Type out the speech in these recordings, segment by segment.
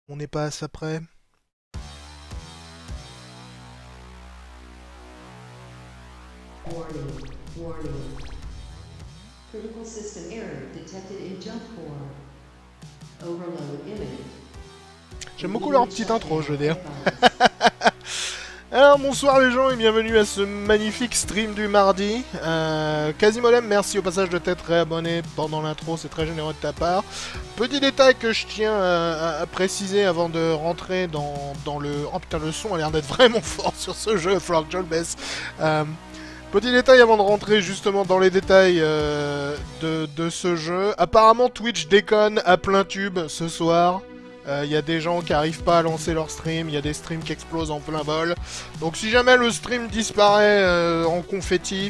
On n'est pas à ça près. Warning, warning. Critical system error detected in jump core. Overload imminent. J'aime beaucoup leur petite intro, je veux dire. Advised. Alors bonsoir les gens et bienvenue à ce magnifique stream du mardi. Quasimolem, merci au passage de t'être réabonné pendant l'intro, c'est très généreux de ta part. Petit détail que je tiens à préciser avant de rentrer dans le... Oh putain, le son a l'air d'être vraiment fort sur ce jeu, il va falloir que je le baisse. Petit détail avant de rentrer justement dans les détails de ce jeu. Apparemment Twitch déconne à plein tube ce soir. Il y a des gens qui arrivent pas à lancer leur stream, il y a des streams qui explosent en plein vol. Donc si jamais le stream disparaît en confetti,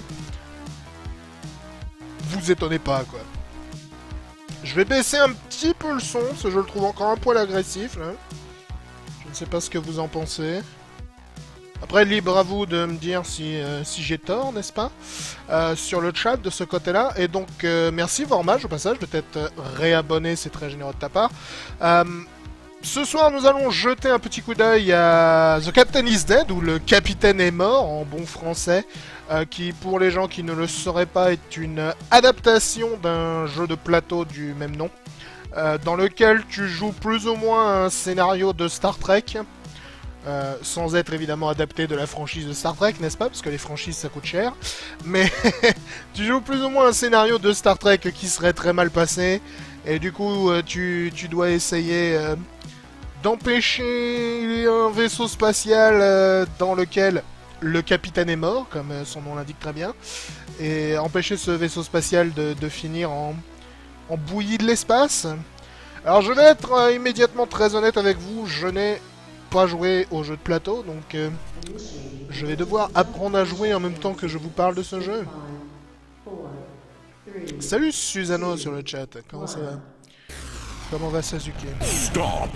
vous étonnez pas quoi. Je vais baisser un petit peu le son, parce que je le trouve encore un poil agressif là. Je ne sais pas ce que vous en pensez. Après, libre à vous de me dire si j'ai tort, n'est-ce pas, sur le chat de ce côté-là. Et donc, merci Vormage au passage de t'être réabonné, c'est très généreux de ta part. Ce soir, nous allons jeter un petit coup d'œil à The Captain is Dead, ou Le Capitaine est mort, en bon français, qui, pour les gens qui ne le sauraient pas, est une adaptation d'un jeu de plateau du même nom, dans lequel tu joues plus ou moins un scénario de Star Trek, sans être évidemment adapté de la franchise de Star Trek, n'est-ce pas? Parce que les franchises, ça coûte cher. Mais tu joues plus ou moins un scénario de Star Trek qui serait très mal passé, et du coup, tu dois essayer... d'empêcher un vaisseau spatial dans lequel le capitaine est mort, comme son nom l'indique très bien, et empêcher ce vaisseau spatial de finir en bouillie de l'espace. Alors je vais être immédiatement très honnête avec vous, je n'ai pas joué au jeu de plateau, donc Initiating je vais devoir apprendre à jouer en même temps que je vous parle de ce jeu. 5, 4, 3, Salut Susano sur le chat, comment ça va? Comment va Sasuke? Stop!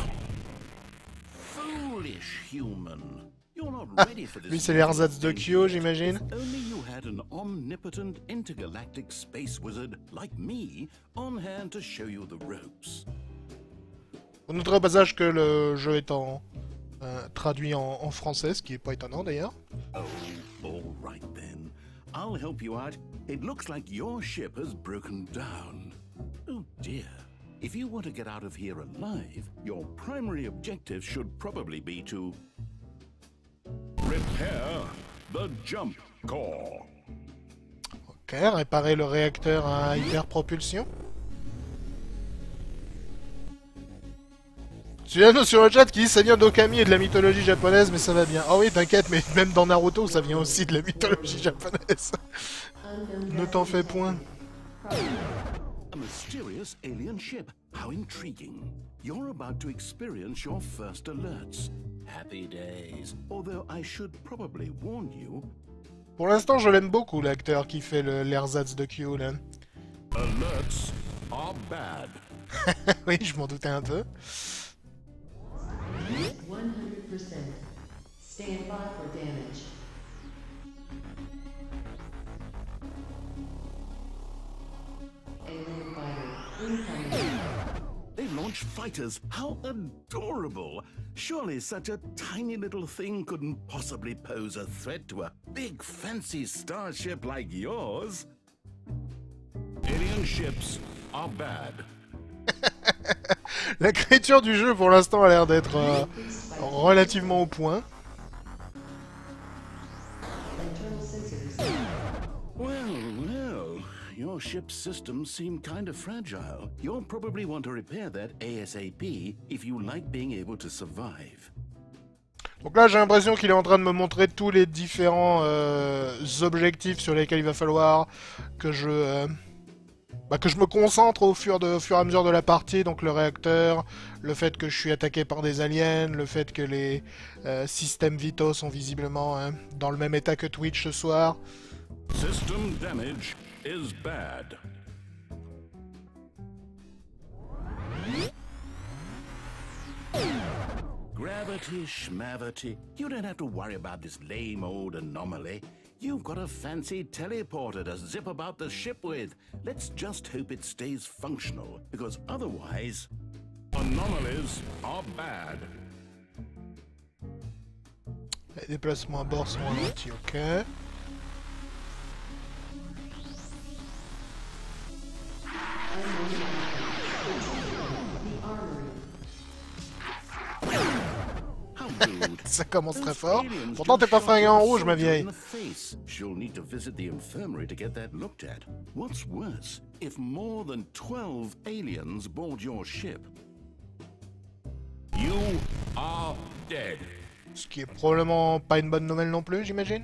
Foolish human. You're not ready for this. Lui c'est l'ersatz de Kyo, j'imagine. If only you had an omnipotent intergalactic space wizard like me on hand to show you the ropes. On notera au passage que le jeu est traduit en français, ce qui est pas étonnant d'ailleurs. Oh, all right then. I'll help you out. It looks like your ship has broken down. Oh dear. If you want to get out of here alive, your primary objective should probably be to repair the jump core. Ok, réparer le réacteur à hyperpropulsion. Suyano sur le chat qui dit ça vient d'Okami et de la mythologie japonaise, mais ça va bien. Oh oui, t'inquiète, mais même dans Naruto, ça vient aussi de la mythologie japonaise. unknown Ne t'en fais point. A mysterious alien ship. How intriguing. You're about to experience your first alerts. Happy days. Although I should probably warn you, Pour l'instant, je l'aime beaucoup, l'acteur qui fait l'ersatz de Kyo, là. alerts are bad. Oui, je m'en doutais un peu. 100%. Stand by for damage. Alien fighter incoming. They launch fighters. How adorable. Surely such a tiny little thing couldn't possibly pose a threat to a big fancy starship like yours. Alien ships are bad. L'écriture du jeu, pour l'instant, a l'air d'être relativement au point. Internal sensors. Well, your ship's systems seem kind of fragile. You'll probably want to repair that ASAP if you like being able to survive. Donc là, j'ai l'impression qu'il est en train de me montrer tous les différents objectifs sur lesquels il va falloir que que je me concentre au fur et à mesure de la partie. Donc le réacteur, le fait que je suis attaqué par des aliens, le fait que les systèmes vitaux sont visiblement dans le même état que Twitch ce soir. System damage is bad. Gravity schmavity. You don't have to worry about this lame old anomaly. You've got a fancy teleporter to zip about the ship with. Let's just hope it stays functional, because otherwise... Anomalies are bad. Les déplacements à bord sont ralentis, ok. Ça commence très fort. Pourtant, t'es pas fringué en rouge, ma vieille. She'll need to visit the infirmary to get that looked at. What's worse, if more than 12 aliens board your ship, you are dead. Ce qui est probablement pas une bonne nouvelle non plus, j'imagine.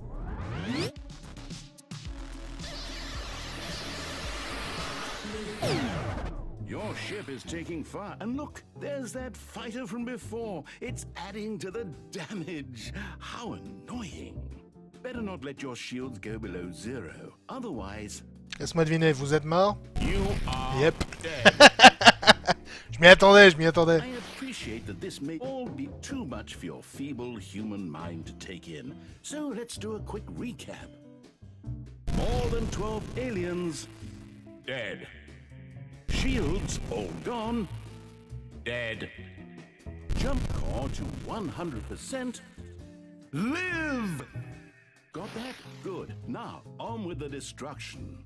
Your ship is taking fire, and look, there's that fighter from before. It's adding to the damage. How annoying. Better not let your shields go below zero, otherwise... Laisse-moi deviner, vous êtes mort? You are Yep. dead. Je m'y attendais, je m'y attendais. I appreciate that this may all be too much for your feeble human mind to take in, so let's do a quick recap. More than 12 aliens, dead. Shields all gone, dead. Jump core to 100%, live! Got that? Good. Now, on with the destruction.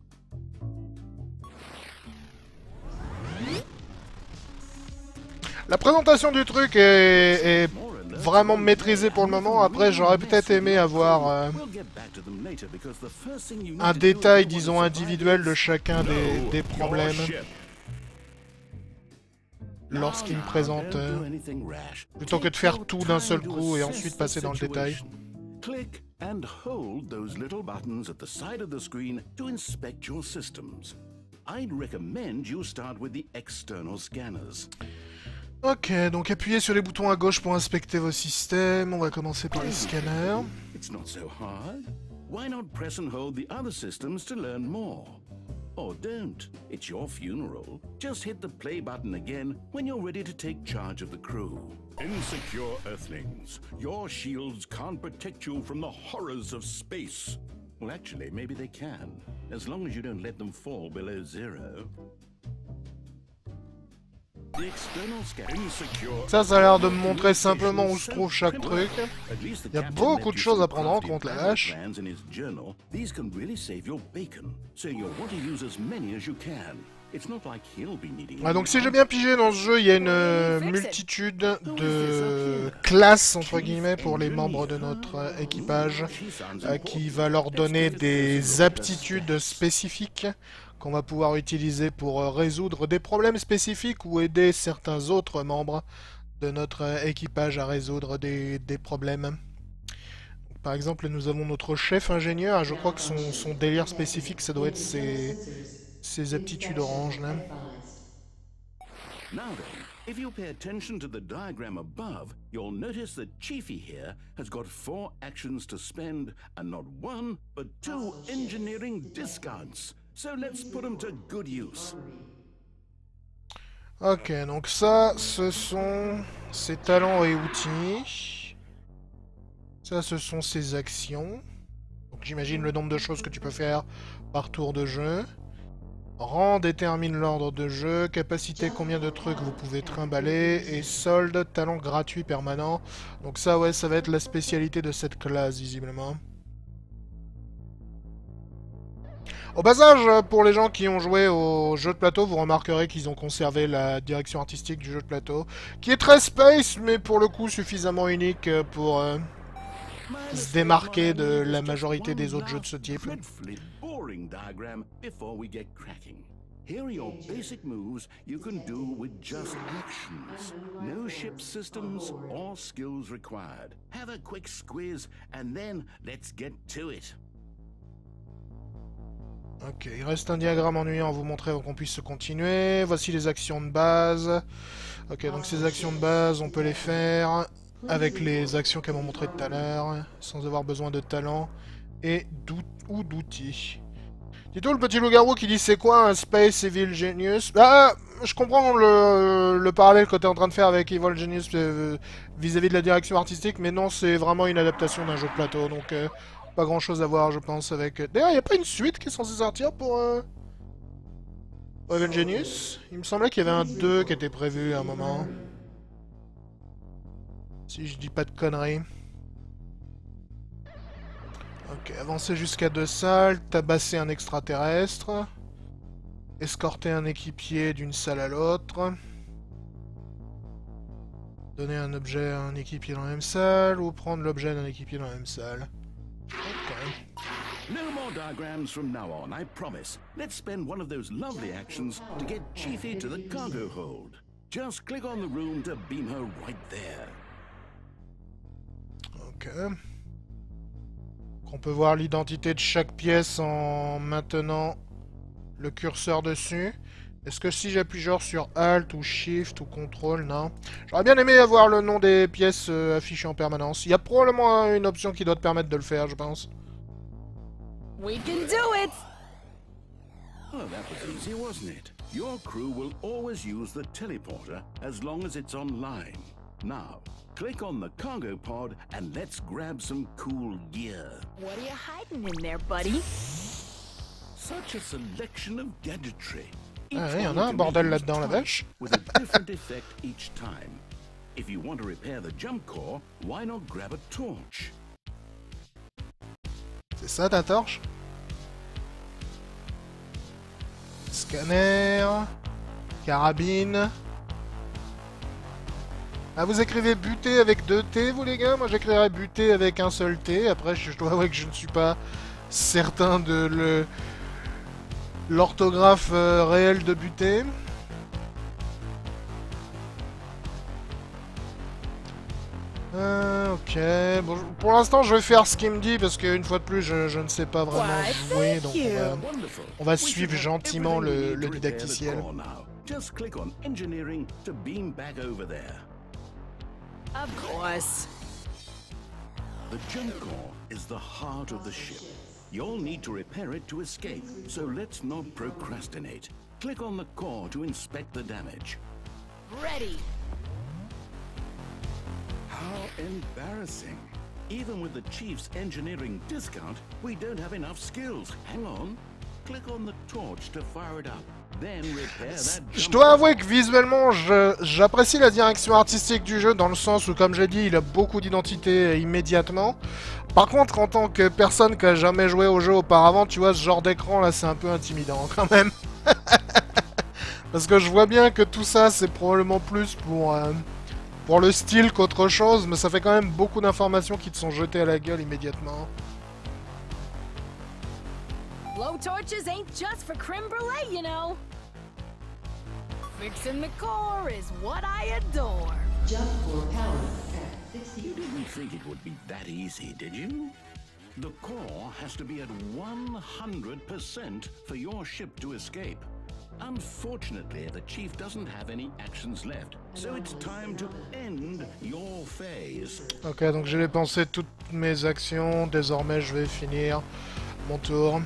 La présentation du truc est vraiment maîtrisée pour le moment. Après, j'aurais peut-être aimé avoir un détail, disons, individuel de chacun des problèmes lorsqu'il me présente, plutôt que de faire tout d'un seul coup et ensuite passer dans le détail. Click and hold those little buttons at the side of the screen to inspect your systems. I'd recommend you start with the external scanners. Ok, donc appuyez sur les boutons à gauche pour inspecter vos systèmes. On va commencer par les scanners. It's not so hard. Why not press and hold the other systems to learn more? Or don't. It's your funeral. Just hit the play button again when you're ready to take charge of the crew. Insecure Earthlings. Your shields can't protect you from the horrors of space. Well, actually, maybe they can, as long as you don't let them fall below zero. Ça a l'air de me montrer simplement où se trouve chaque truc. Il y a beaucoup de choses à prendre en compte, la vache. Ouais, donc si j'ai bien pigé dans ce jeu, il y a une multitude de classes, entre guillemets, pour les membres de notre équipage, qui va leur donner des aptitudes spécifiques qu'on va pouvoir utiliser pour résoudre des problèmes spécifiques ou aider certains autres membres de notre équipage à résoudre des problèmes. Donc, par exemple, nous avons notre chef ingénieur, je crois que son délire spécifique, ça doit être ses aptitudes oranges, là. Now then, if you pay attention to the diagram above, you'll notice that Chiefy here has got 4 actions to spend, and not 1, but 2 engineering discounts. So let's put them to good use. Ok, donc ça, ce sont ses talents et outils. Ça, ce sont ses actions. Donc j'imagine le nombre de choses que tu peux faire par tour de jeu. Rang détermine l'ordre de jeu. Capacité, combien de trucs vous pouvez trimballer. Et solde, talent gratuit permanent. Donc ça, ouais, ça va être la spécialité de cette classe, visiblement. Au passage, pour les gens qui ont joué au jeu de plateau, vous remarquerez qu'ils ont conservé la direction artistique du jeu de plateau, qui est très space, mais pour le coup suffisamment unique pour se démarquer de la majorité des autres jeux de ce type. Here are your basic moves you can do with just actions. No ship systems or skills required. Have a quick squiz and then let's get to it. Ok, il reste un diagramme ennuyant à vous montrer avant qu'on puisse se continuer. Voici les actions de base. Ok, donc ces actions de base, on peut les faire avec les actions qu'elles m'ont montrées tout à l'heure, sans avoir besoin de talent et ou d'outils. Dis-toi le petit loup-garou qui dit c'est quoi un Space Evil Genius? Ah, je comprends le parallèle que tu es en train de faire avec Evil Genius vis-à-vis de la direction artistique, mais non, c'est vraiment une adaptation d'un jeu de plateau, donc pas grand chose à voir, je pense, avec... D'ailleurs, il n'y a pas une suite qui est censée sortir pour Oven Genius. Il me semblait qu'il y avait un 2 qui était prévu à un moment. Si je dis pas de conneries. Ok, avancer jusqu'à 2 salles, tabasser un extraterrestre, escorter un équipier d'une salle à l'autre, donner un objet à un équipier dans la même salle, ou prendre l'objet d'un équipier dans la même salle. Ok. No more diagrams from now on, I promise. Let's spend one of those lovely actions to get Chiefy to the cargo hold. Just click on the room to beam her right there. Ok. On peut voir l'identité de chaque pièce en maintenant le curseur dessus. Est-ce que si j'appuie genre sur Alt ou Shift ou Control, non. J'aurais bien aimé avoir le nom des pièces affichées en permanence. Il y a probablement une option qui doit te permettre de le faire, je pense. We can do it! Oh, that was easy, wasn't it? Your crew will always use the teleporter as long as it's online. Now, click on the cargo pod and let's grab some cool gear. What are you hiding in there, buddy? Such a selection of gadgetry. Ah oui, y en a un bordel là-dedans, la vache. With a different effect each time. If you want to repair the jump core, why not grab a torch? C'est ça ta torche? Scanner, carabine. Ah, vous écrivez buter avec 2 T, vous les gars? Moi j'écrirais buter avec un seul T. Après, je dois avouer que je ne suis pas certain de l'orthographe réelle de buter. Ok. Bon, pour l'instant, je vais faire ce qu'il me dit parce qu'une fois de plus, je ne sais pas vraiment jouer. Donc on va suivre gentiment le didacticiel. Just click on engineering to beam back over there. Of course. The jump core is the heart of the ship. You'll need to repair it to escape, so let's not procrastinate. Click on the core to inspect the damage. Ready. How embarrassing. Even with the Chief's engineering discount, we don't have enough skills. Hang on. Click on the torch to fire it up. Then repair that Je jump dois core. avouer que visuellement, j'apprécie la direction artistique du jeu dans le sens où, comme j'ai dit, il a beaucoup d'identité immédiatement. Par contre, en tant que personne qui a jamais joué au jeu auparavant, tu vois, ce genre d'écran là, c'est un peu intimidant quand même. Parce que je vois bien que tout ça, c'est probablement plus pour le style qu'autre chose, mais ça fait quand même beaucoup d'informations qui te sont jetées à la gueule immédiatement. Blowtorches ain't just for creme brulee, you know. Fixing the core is what I adore. Jump core power at 60. You didn't think it would be that easy, did you? The core has to be at 100% for your ship to escape. Unfortunately, the Chief doesn't have any actions left, so it's time to end your phase. Ok, donc j'ai dépensé toutes mes actions, désormais je vais finir mon tour.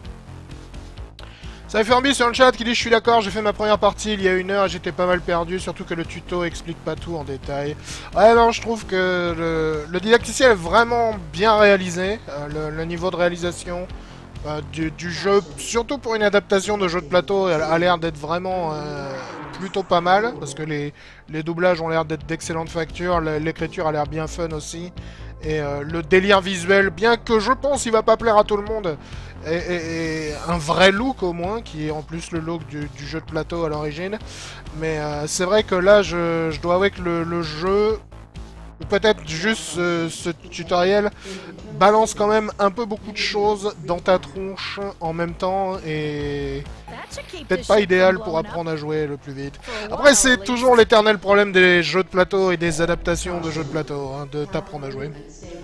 Ça fait Fermi sur le chat qui dit je suis d'accord, j'ai fait ma première partie il y a 1 heure et j'étais pas mal perdu, surtout que le tuto explique pas tout en détail. Ouais non, je trouve que le didacticiel est vraiment bien réalisé, le niveau de réalisation du jeu, surtout pour une adaptation de jeu de plateau, a l'air d'être vraiment plutôt pas mal, parce que les doublages ont l'air d'être d'excellente facture, l'écriture a l'air bien fun aussi, et le délire visuel, bien que je pense il va pas plaire à tout le monde, et un vrai look au moins, qui est en plus le look du jeu de plateau à l'origine. Mais c'est vrai que là, je dois avouer que le jeu, ou peut-être juste ce tutoriel, balance quand même un peu beaucoup de choses dans ta tronche en même temps, et peut-être pas idéal pour apprendre à jouer le plus vite. Après, c'est toujours l'éternel problème des jeux de plateau et des adaptations de jeux de plateau, hein, de t'apprendre à jouer.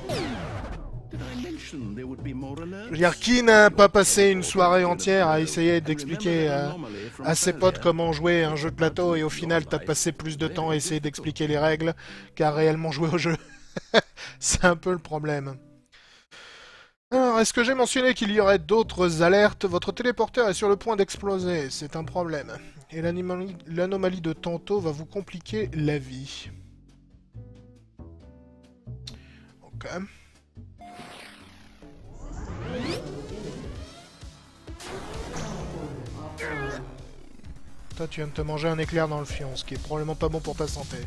Je veux dire, qui n'a pas passé une soirée entière à essayer d'expliquer à ses potes comment jouer à un jeu de plateau et au final t'as passé plus de temps à essayer d'expliquer les règles qu'à réellement jouer au jeu. C'est un peu le problème. Alors, est-ce que j'ai mentionné qu'il y aurait d'autres alertes? Votre téléporteur est sur le point d'exploser, c'est un problème. Et l'anomalie de tantôt va vous compliquer la vie. Ok. Toi, tu viens de te manger un éclair dans le fion, ce qui est probablement pas bon pour ta santé.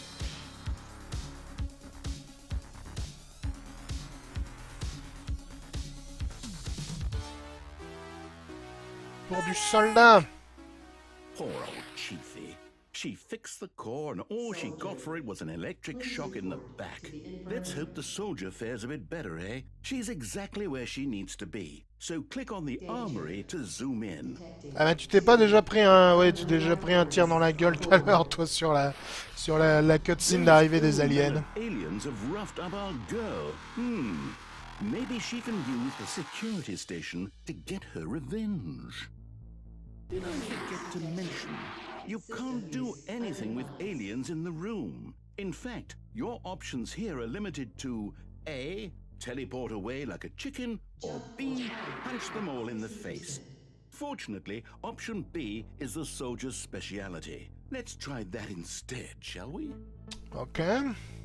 Pour du soldat. Poor old Chiefy. She fixed the core and all she got for it was an electric shock in the back. Let's hope the soldier fares a bit better, eh? She's exactly where she needs to be. So click on the armory to zoom in. Ah bah tu t'es pas déjà pris un... Ouais, tu t'es déjà pris un tir dans la gueule tout à l'heure, toi, sur la cutscene d'arrivée des aliens. Aliens have roughed up our girl. Maybe she can use the security station to get her revenge. Did I forget to mention, you can't do anything with aliens in the room. In fact, your options here are limited to A, teleport away like a chicken, or B, punch them all in the face. Fortunately, option B is the soldier's speciality. Let's try that instead, shall we? Okay.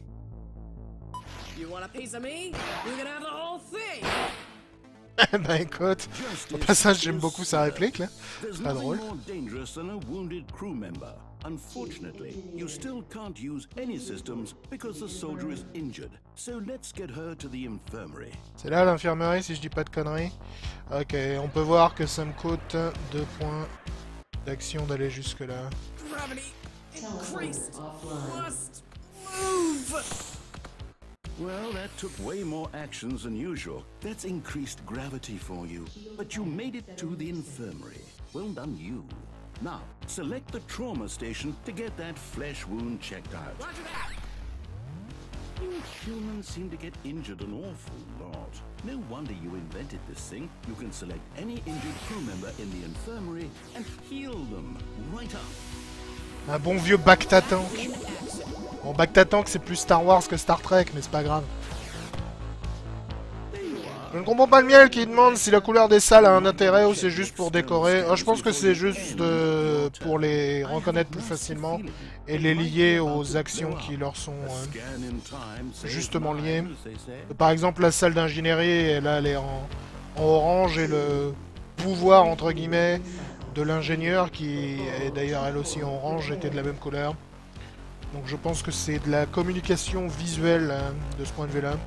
You want a piece of me? You can have the whole thing. Bah écoute, au passage j'aime beaucoup sa réplique là, c'est pas drôle. More dangerous than a wounded crew member. Unfortunately, you still can't use any systems because the soldier is injured. So let's get her to the infirmary. C'est là l'infirmerie si je dis pas de conneries. Ok, on peut voir que ça me coûte 2 points d'action d'aller jusque là. Gravity increased. Must move. Well, that took way more actions than usual. That's increased gravity for you. But you made it to the infirmary. Well done, you. Now, select the trauma station to get that flesh wound checked out. Roger that. You humans seem to get injured an awful lot. No wonder you invented this thing. You can select any injured crew member in the infirmary and heal them right up. Un bon vieux Bacta-Tank. Bon, Bacta-Tank c'est plus Star Wars que Star Trek, mais c'est pas grave. Je ne comprends pas le miel qui demande si la couleur des salles a un intérêt ou c'est juste pour décorer. Je pense que c'est juste pour les reconnaître plus facilement et les lier aux actions qui leur sont justement liées. Par exemple, la salle d'ingénierie, là, elle est en orange et le pouvoir, entre guillemets, de l'ingénieur, qui est d'ailleurs elle aussi en orange, était de la même couleur. Donc je pense que c'est de la communication visuelle de ce point de vue-là.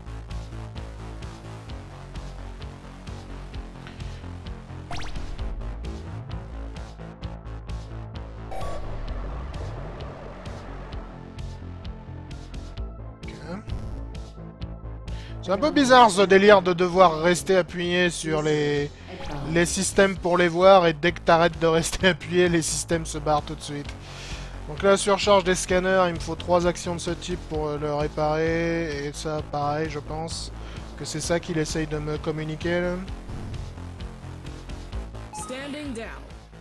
C'est un peu bizarre ce délire de devoir rester appuyé sur les systèmes pour les voir et dès que t'arrêtes de rester appuyé, les systèmes se barrent tout de suite. Donc là, surcharge des scanners, il me faut 3 actions de ce type pour le réparer. Et ça, pareil, je pense que c'est ça qu'il essaye de me communiquer là. Standing down.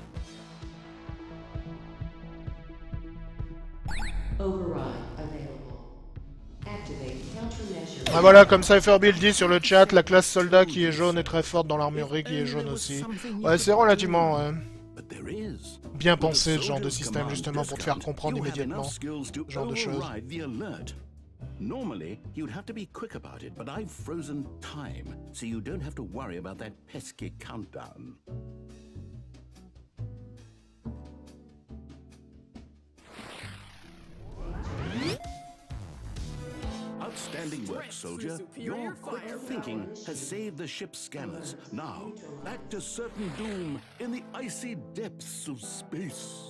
Override available. Activate countermeasure. Ah voilà, comme ça Furby le dit sur le chat, la classe soldat qui est jaune est très forte dans l'armurerie qui est jaune aussi. Ouais, c'est relativement bien pensé ce genre de système justement pour te faire comprendre immédiatement ce genre de choses. Normally, you'd have to be quick about it, but I've frozen time, so you don't have to worry about that pesky countdown. Outstanding work, soldier. Your quick thinking has saved the ship's scanners. Now, back to certain doom in the icy depths of space.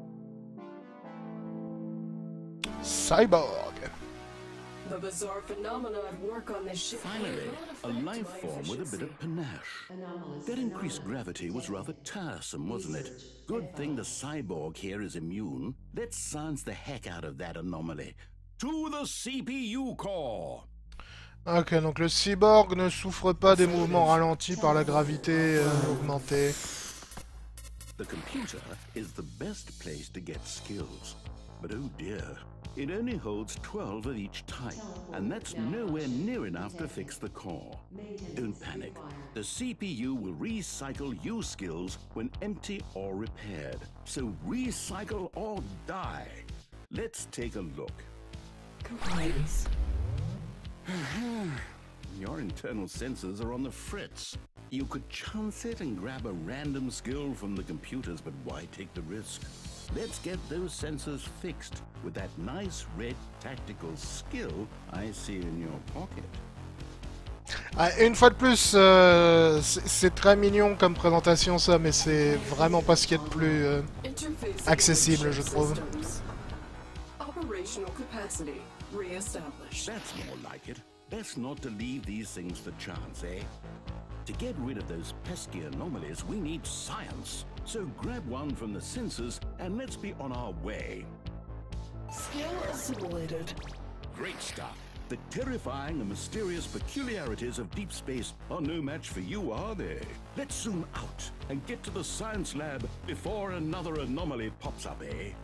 Cyborg. The bizarre phenomena at work on this ship. Finally, a life form with a bit of panache. That increased gravity was rather tiresome, wasn't it? Good thing the cyborg here is immune. Let's silence the heck out of that anomaly. To the CPU core! Ok, donc le cyborg ne souffre pas des mouvements ralentis par la gravité augmentée. The computer is the best place to get skills. But oh dear, it only holds 12 of each type, and that's nowhere near enough to fix the core. Don't panic. The CPU will recycle you skills when empty or repaired. So recycle or die. Let's take a look. Compliance. Your internal sensors are on the fritz. You could chance it and grab a random skill from the computers, but why take the risk? let's get those sensors fixed with that nice red tactical skill I see in your pocket. Ah, une fois de plus, c'est très mignon comme présentation ça, mais c'est vraiment pas ce qu'il y a de plus Interface accessible, je integration trouve. systems. Operational capacity re-established. That's more like it. Best not to leave these things for chance, eh? To get rid of those pesky anomalies, we need science. So grab one from the sensors and let's be on our way. Skill assimilated. Great stuff. The terrifying and mysterious peculiarities of deep space are no match for you, are they? Let's zoom out and get to the science lab before another anomaly pops up, eh?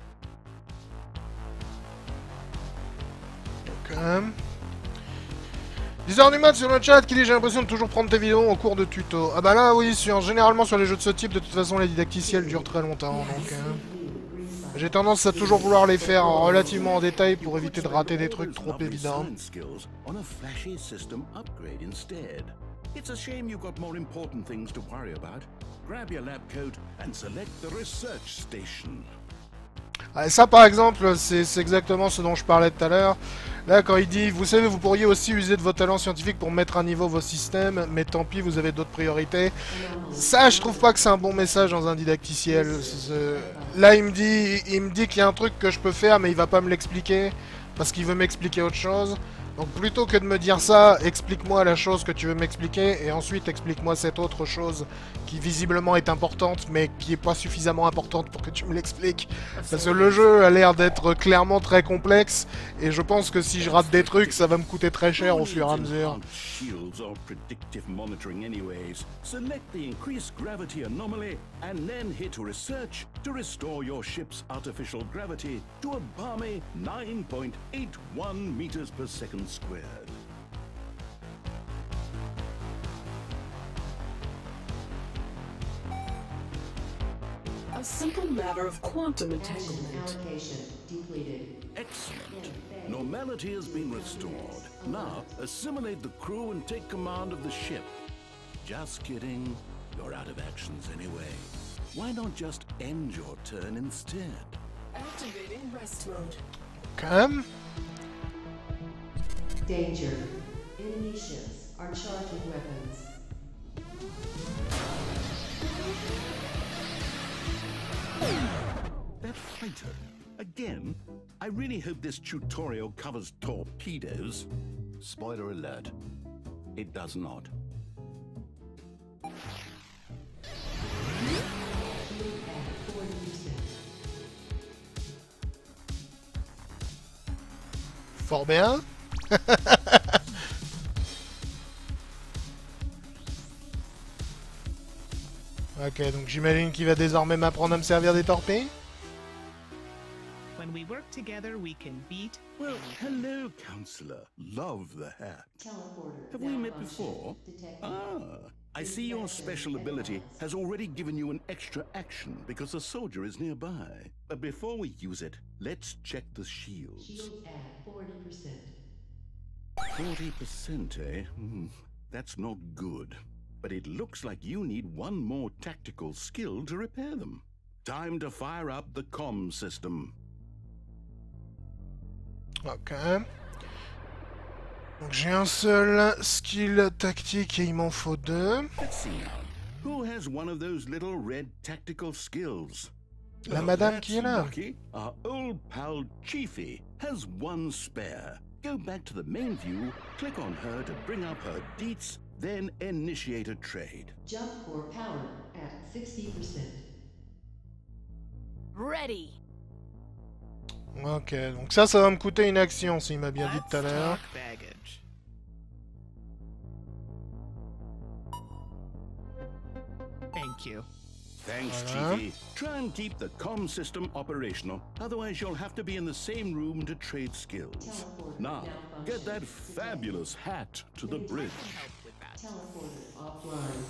Ok. 10h du mat sur le chat qui dit j'ai l'impression de toujours prendre tes vidéos en cours de tuto. Ah bah là oui, généralement sur les jeux de ce type, de toute façon les didacticiels durent très longtemps, donc j'ai tendance à toujours vouloir les faire relativement en détail pour éviter de rater des trucs trop évidents. It's a shame you've got more important things to worry about. Grab your lab coat and select the research station. Ah, ça par exemple, c'est exactement ce dont je parlais tout à l'heure. Là quand il dit, vous savez, vous pourriez aussi user de vos talents scientifiques pour mettre à niveau vos systèmes, mais tant pis, vous avez d'autres priorités. Ça, je trouve pas que c'est un bon message dans un didacticiel. Là, il me dit qu'il y a un truc que je peux faire, mais il va pas me l'expliquer, parce qu'il veut m'expliquer autre chose. Donc plutôt que de me dire ça, explique-moi la chose que tu veux m'expliquer, et ensuite explique-moi cette autre chose qui visiblement est importante, mais qui est pas suffisamment importante pour que tu me l'expliques. Parce que le jeu a l'air d'être clairement très complexe, et je pense que si je rate des trucs, ça va me coûter très cher au fur et à mesure. Shields or predictive monitoring anyways. Select the increased gravity anomaly and then hit research to restore your ship's artificial gravity to a balmy 9.81 meters per second squared. A simple matter of quantum entanglement. Allocation depleted. Excellent. Normality has been restored. Now, assimilate the crew and take command of the ship. Just kidding. You're out of actions anyway. Why not just end your turn instead? Activating rest mode. Quand même. Danger. Enemy ships are charged with weapons. That fighter. Again? I really hope this tutorial covers torpedoes. Spoiler alert. It does not. Fort bien. Ok, donc j'imagine qu'il va désormais m'apprendre à me servir des torpilles. When we work together, we can beat. Well, hello, Counselor. Love the hat. Teleporter. Have we met before? Detected. Ah, I see your special ability has already given you an extra action because a soldier is nearby. But before we use it, let's check the shields. Shields at 40%. 40%, eh? That's not good. But it looks like you need one more tactical skill to repair them. Time to fire up the comm system. Ok. Donc j'ai un seul skill tactique et il m'en faut deux. Let's see now. Who has one of those little red tactical skills? La madame that's qui est là. lucky. Our old pal Chiefy has one spare. Go back to the main view, click on her to bring up her deets, then initiate a trade. Jump core power at 60%. Ready. Ok, donc ça va me coûter une action s'il m'a bien dit tout à Let's l'heure. talk baggage. Thank you. Thanks, Voilà. Chiefy. Try and keep the comm system operational, otherwise you'll have to be in the same room to trade skills. Now, get that fabulous hat to the bridge. Help with that. Teleporter offline.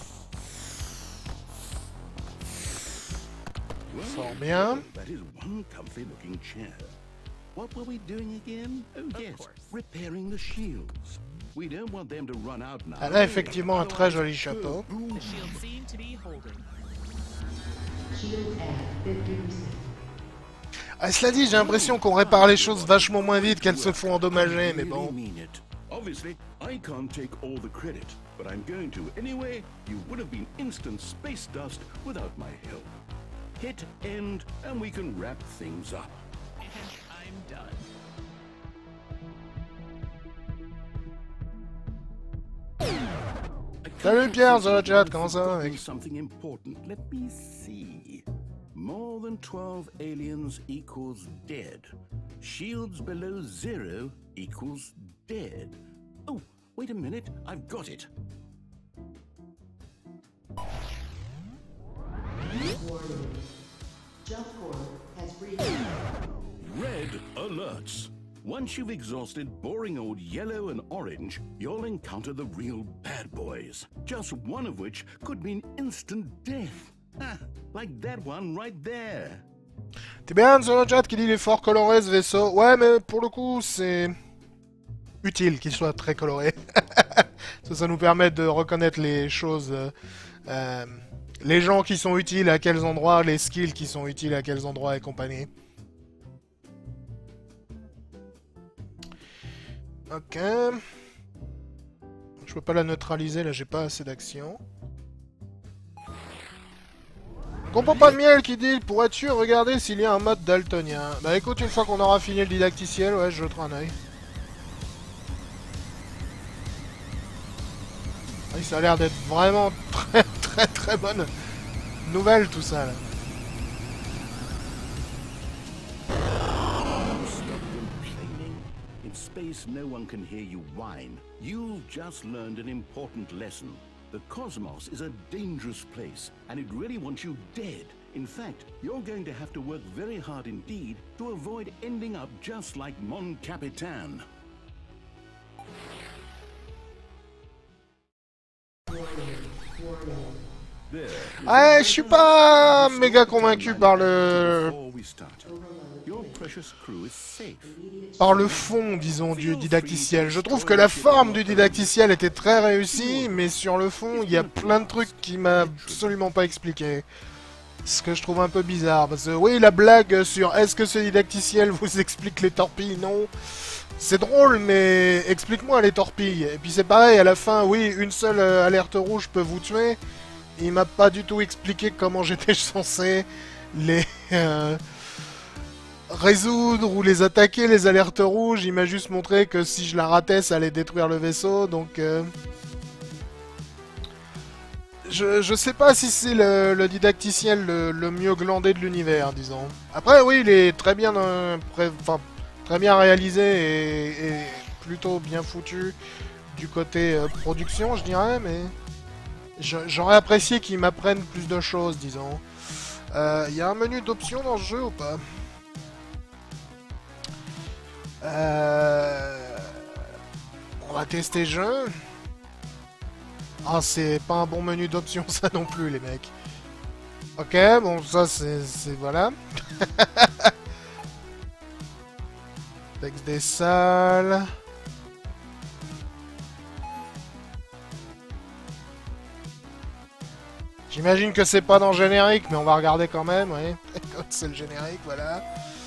Well, Fort bien. that is one comfy-looking chair. What were we doing again? Oh, yes, course. repairing the shields. We don't want them to run out now. Elle a effectivement un très joli chapeau. Boom. The shield seem to be holding. Shield at 50%. Ah, cela dit, j'ai l'impression qu'on répare les choses vachement moins vite qu'elles se font endommager, mais bon. Obviously, I can't take all the credit, but I'm going to anyway. You would have been instant space dust without my help. Hit end, and we can wrap things up. And I'm done. Salut Pierre sur le chat, comment ça va mec? Something important. Let me see. More than 12 aliens equals dead. Shields below 0 equals dead. Oh, wait a minute. I've got it. Warning. Jump core has reached. Red alerts. Once you've exhausted boring old yellow and orange, you'll encounter the real bad boys. Just one of which could mean instant death. Ah, like that one right there. T'es bien sur le chat qui dit il est fort coloré ce vaisseau. Ouais, mais pour le coup, c'est utile qu'il soit très coloré. Ça nous permet de reconnaître les choses, les gens qui sont utiles à quels endroits, les skills qui sont utiles à quels endroits et compagnie. Ok. Je peux pas la neutraliser, là j'ai pas assez d'action. Comprends pas de miel qui dit, pourrais-tu regarder s'il y a un mode daltonien? Bah écoute, une fois qu'on aura fini le didacticiel, ouais, je jetterai un œil. Oui, ça a l'air d'être vraiment très bonne nouvelle tout ça là. Stop complaining. In space, no one can hear you whine. You've just learned an important lesson. The cosmos is a dangerous place, and it really wants you dead. In fact, you're going to have to work very hard indeed to avoid ending up just like Mon Capitan. There. Ouais, je suis pas méga convaincu par le Before we start, your precious crew is safe. fond, disons, du didacticiel. Je trouve que la forme du didacticiel était très réussie, mais sur le fond, il y a plein de trucs qui m'a absolument pas expliqué. Ce que je trouve un peu bizarre, parce que oui, la blague sur est-ce que ce didacticiel vous explique les torpilles, non. C'est drôle, mais explique-moi les torpilles. Et puis c'est pareil, à la fin, oui, une seule alerte rouge peut vous tuer. Il m'a pas du tout expliqué comment j'étais censé les résoudre ou les attaquer, les alertes rouges. Il m'a juste montré que si je la ratais, ça allait détruire le vaisseau, donc... Je sais pas si c'est le didacticiel le mieux glandé de l'univers, disons. Après, oui, il est très bien, très bien réalisé et plutôt bien foutu du côté production, je dirais, mais j'aurais apprécié qu'ils m'apprennent plus de choses, disons. Il y a un menu d'options dans ce jeu ou pas? On va tester le jeu. Ah, c'est pas un bon menu d'options, ça non plus, les mecs. Ok, bon, ça, c'est voilà. Texte des salles. J'imagine que c'est pas dans le générique, mais on va regarder quand même, oui. C'est le générique, voilà.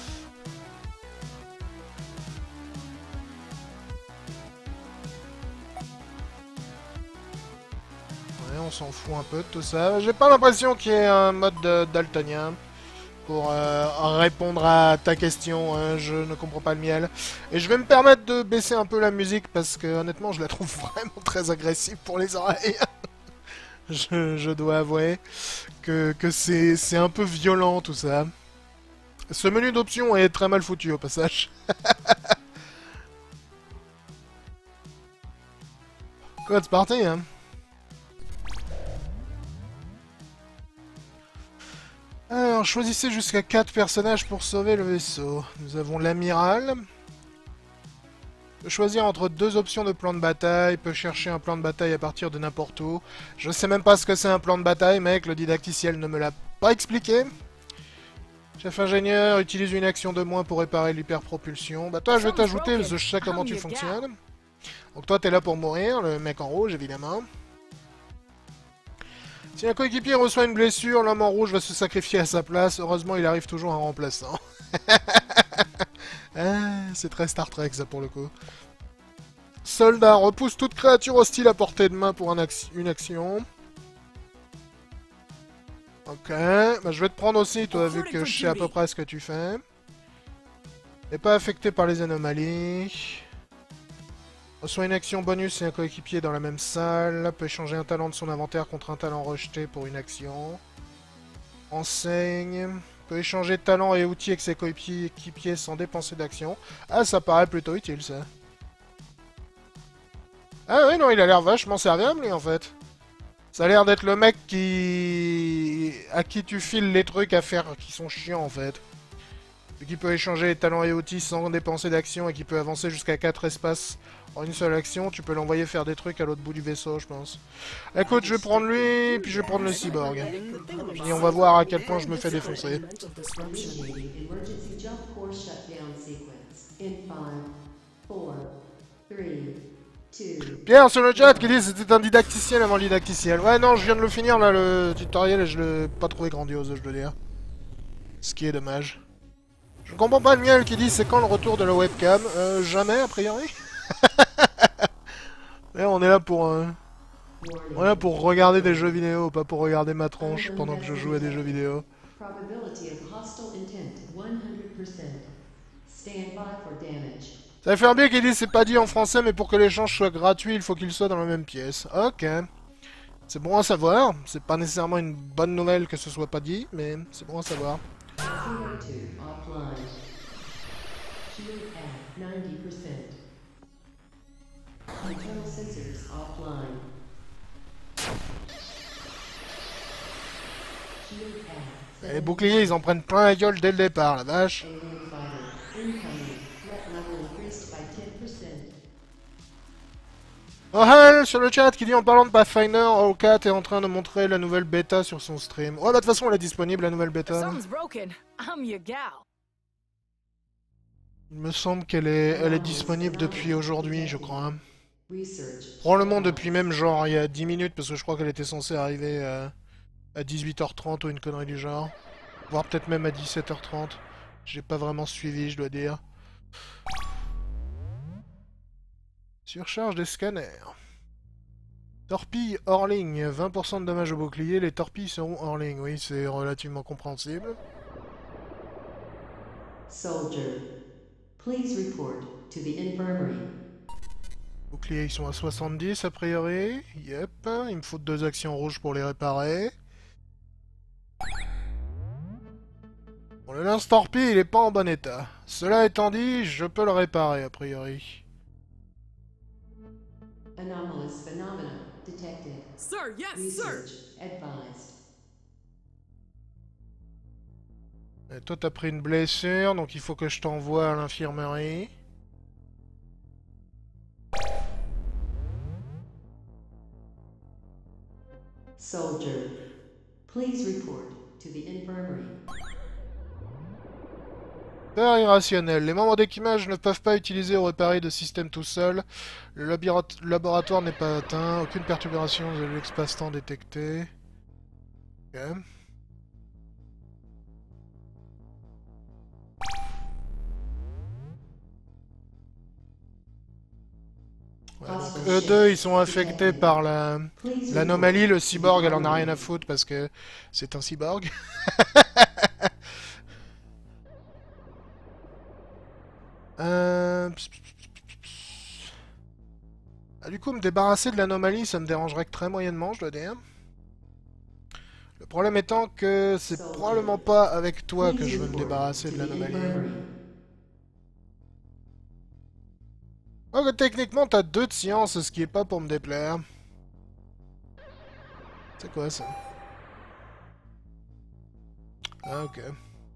On s'en fout un peu de tout ça. J'ai pas l'impression qu'il y ait un mode daltonien pour répondre à ta question. Hein. Je ne comprends pas le miel. Et je vais me permettre de baisser un peu la musique parce que honnêtement, je la trouve vraiment très agressive pour les oreilles. je dois avouer que c'est un peu violent tout ça. Ce menu d'options est très mal foutu au passage. Quoi, c'est parti, hein. Alors, choisissez jusqu'à 4 personnages pour sauver le vaisseau. Nous avons l'amiral. Peut choisir entre 2 options de plan de bataille. Peut chercher un plan de bataille à partir de n'importe où. Je sais même pas ce que c'est un plan de bataille, mec. Le didacticiel ne me l'a pas expliqué. Chef ingénieur, utilise une action de moins pour réparer l'hyperpropulsion. Bah toi, je vais t'ajouter parce que je sais comment tu fonctionnes. Donc toi, t'es là pour mourir, le mec en rouge, évidemment. Si un coéquipier reçoit une blessure, l'homme en rouge va se sacrifier à sa place. Heureusement, il arrive toujours un remplaçant. Ah, c'est très Star Trek, ça, pour le coup. Soldat, repousse toute créature hostile à portée de main pour une action. Ok, bah, je vais te prendre aussi, toi, vu que je sais à peu près ce que tu fais. N'est pas affecté par les anomalies. Reçoit une action bonus et un coéquipier dans la même salle. Peut échanger un talent de son inventaire contre un talent rejeté pour une action. Enseigne. Peut échanger talent et outils avec ses coéquipiers sans dépenser d'action. Ah, ça paraît plutôt utile, ça. Ah oui, non, il a l'air vachement serviable, lui, en fait. Ça a l'air d'être le mec à qui tu files les trucs à faire qui sont chiants, en fait. Et qui peut échanger les talents et outils sans dépenser d'action et qui peut avancer jusqu'à 4 espaces en une seule action. Tu peux l'envoyer faire des trucs à l'autre bout du vaisseau, je pense. Écoute, je vais prendre lui, puis je vais prendre le cyborg. Et on va voir à quel point je me fais défoncer. Initiating emergency jump core shutdown sequence. In 5, 4, 3, 2. Pierre sur le chat qui dit que c'était un didacticiel avant le didacticiel. Ouais, non, je viens de le finir là, le tutoriel, et je l'ai pas trouvé grandiose, je dois dire. Ce qui est dommage. Je comprends pas le miel qui dit c'est quand le retour de la webcam. Jamais, a priori. Mais on est là pour regarder des jeux vidéo, pas pour regarder ma tronche pendant que je joue à des jeux vidéo. Probability of hostile intent 100%. Stand by for damage. Ça fait un bien qu'il dit c'est pas dit en français, mais pour que l'échange soit gratuit, il faut qu'il soit dans la même pièce. Ok. C'est bon à savoir. C'est pas nécessairement une bonne nouvelle que ce soit pas dit, mais c'est bon à savoir. CO2 offline. Shield at 90%. Internal sensors offline. Shield at Les boucliers, ils en prennent plein la gueule dès le départ, la vache. alien fighter incoming. Threat level increased by 10%. Oh hell sur le chat qui dit en parlant de Pathfinder, Allcat est en train de montrer la nouvelle bêta sur son stream. Ouais, bah de toute façon elle est disponible la nouvelle bêta. Something's broken. I'm your gal. Il me semble qu'elle est disponible depuis aujourd'hui, je crois. Research. Probablement depuis même genre il y a 10 minutes parce que je crois qu'elle était censée arriver à 18h30 ou une connerie du genre. Voire peut-être même à 17h30. J'ai pas vraiment suivi, je dois dire. Surcharge des scanners. Torpille hors ligne, 20% de dommages au bouclier, les torpilles seront hors ligne. Oui, c'est relativement compréhensible. Soldier. Please report to the infirmary. Boucliers, ils sont à 70 a priori. Yep, il me faut 2 actions rouges pour les réparer. Bon, le lance-torpille, il est pas en bon état. Cela étant dit, je peux le réparer a priori. Anomalous phenomena detected. Sir, yes, sir! Research advised. Et toi, t'as pris une blessure, donc il faut que je t'envoie à l'infirmerie. Soldier. Please report to the infirmary. Peur irrationnelle. Les membres d'équipage ne peuvent pas utiliser ou réparer de système tout seul. Le laboratoire n'est pas atteint. Aucune perturbation de l'espace-temps détectée. Ok. Ouais, donc eux deux, ils sont affectés par l'anomalie. Le cyborg, elle en a rien à foutre parce que c'est un cyborg. Ah, du coup, me débarrasser de l'anomalie, ça me dérangerait que très moyennement, je dois dire. Le problème étant que c'est probablement pas avec toi que je veux me débarrasser de l'anomalie. Oh, techniquement, t'as 2 de science, ce qui est pas pour me déplaire. C'est quoi ça? Ah, ok.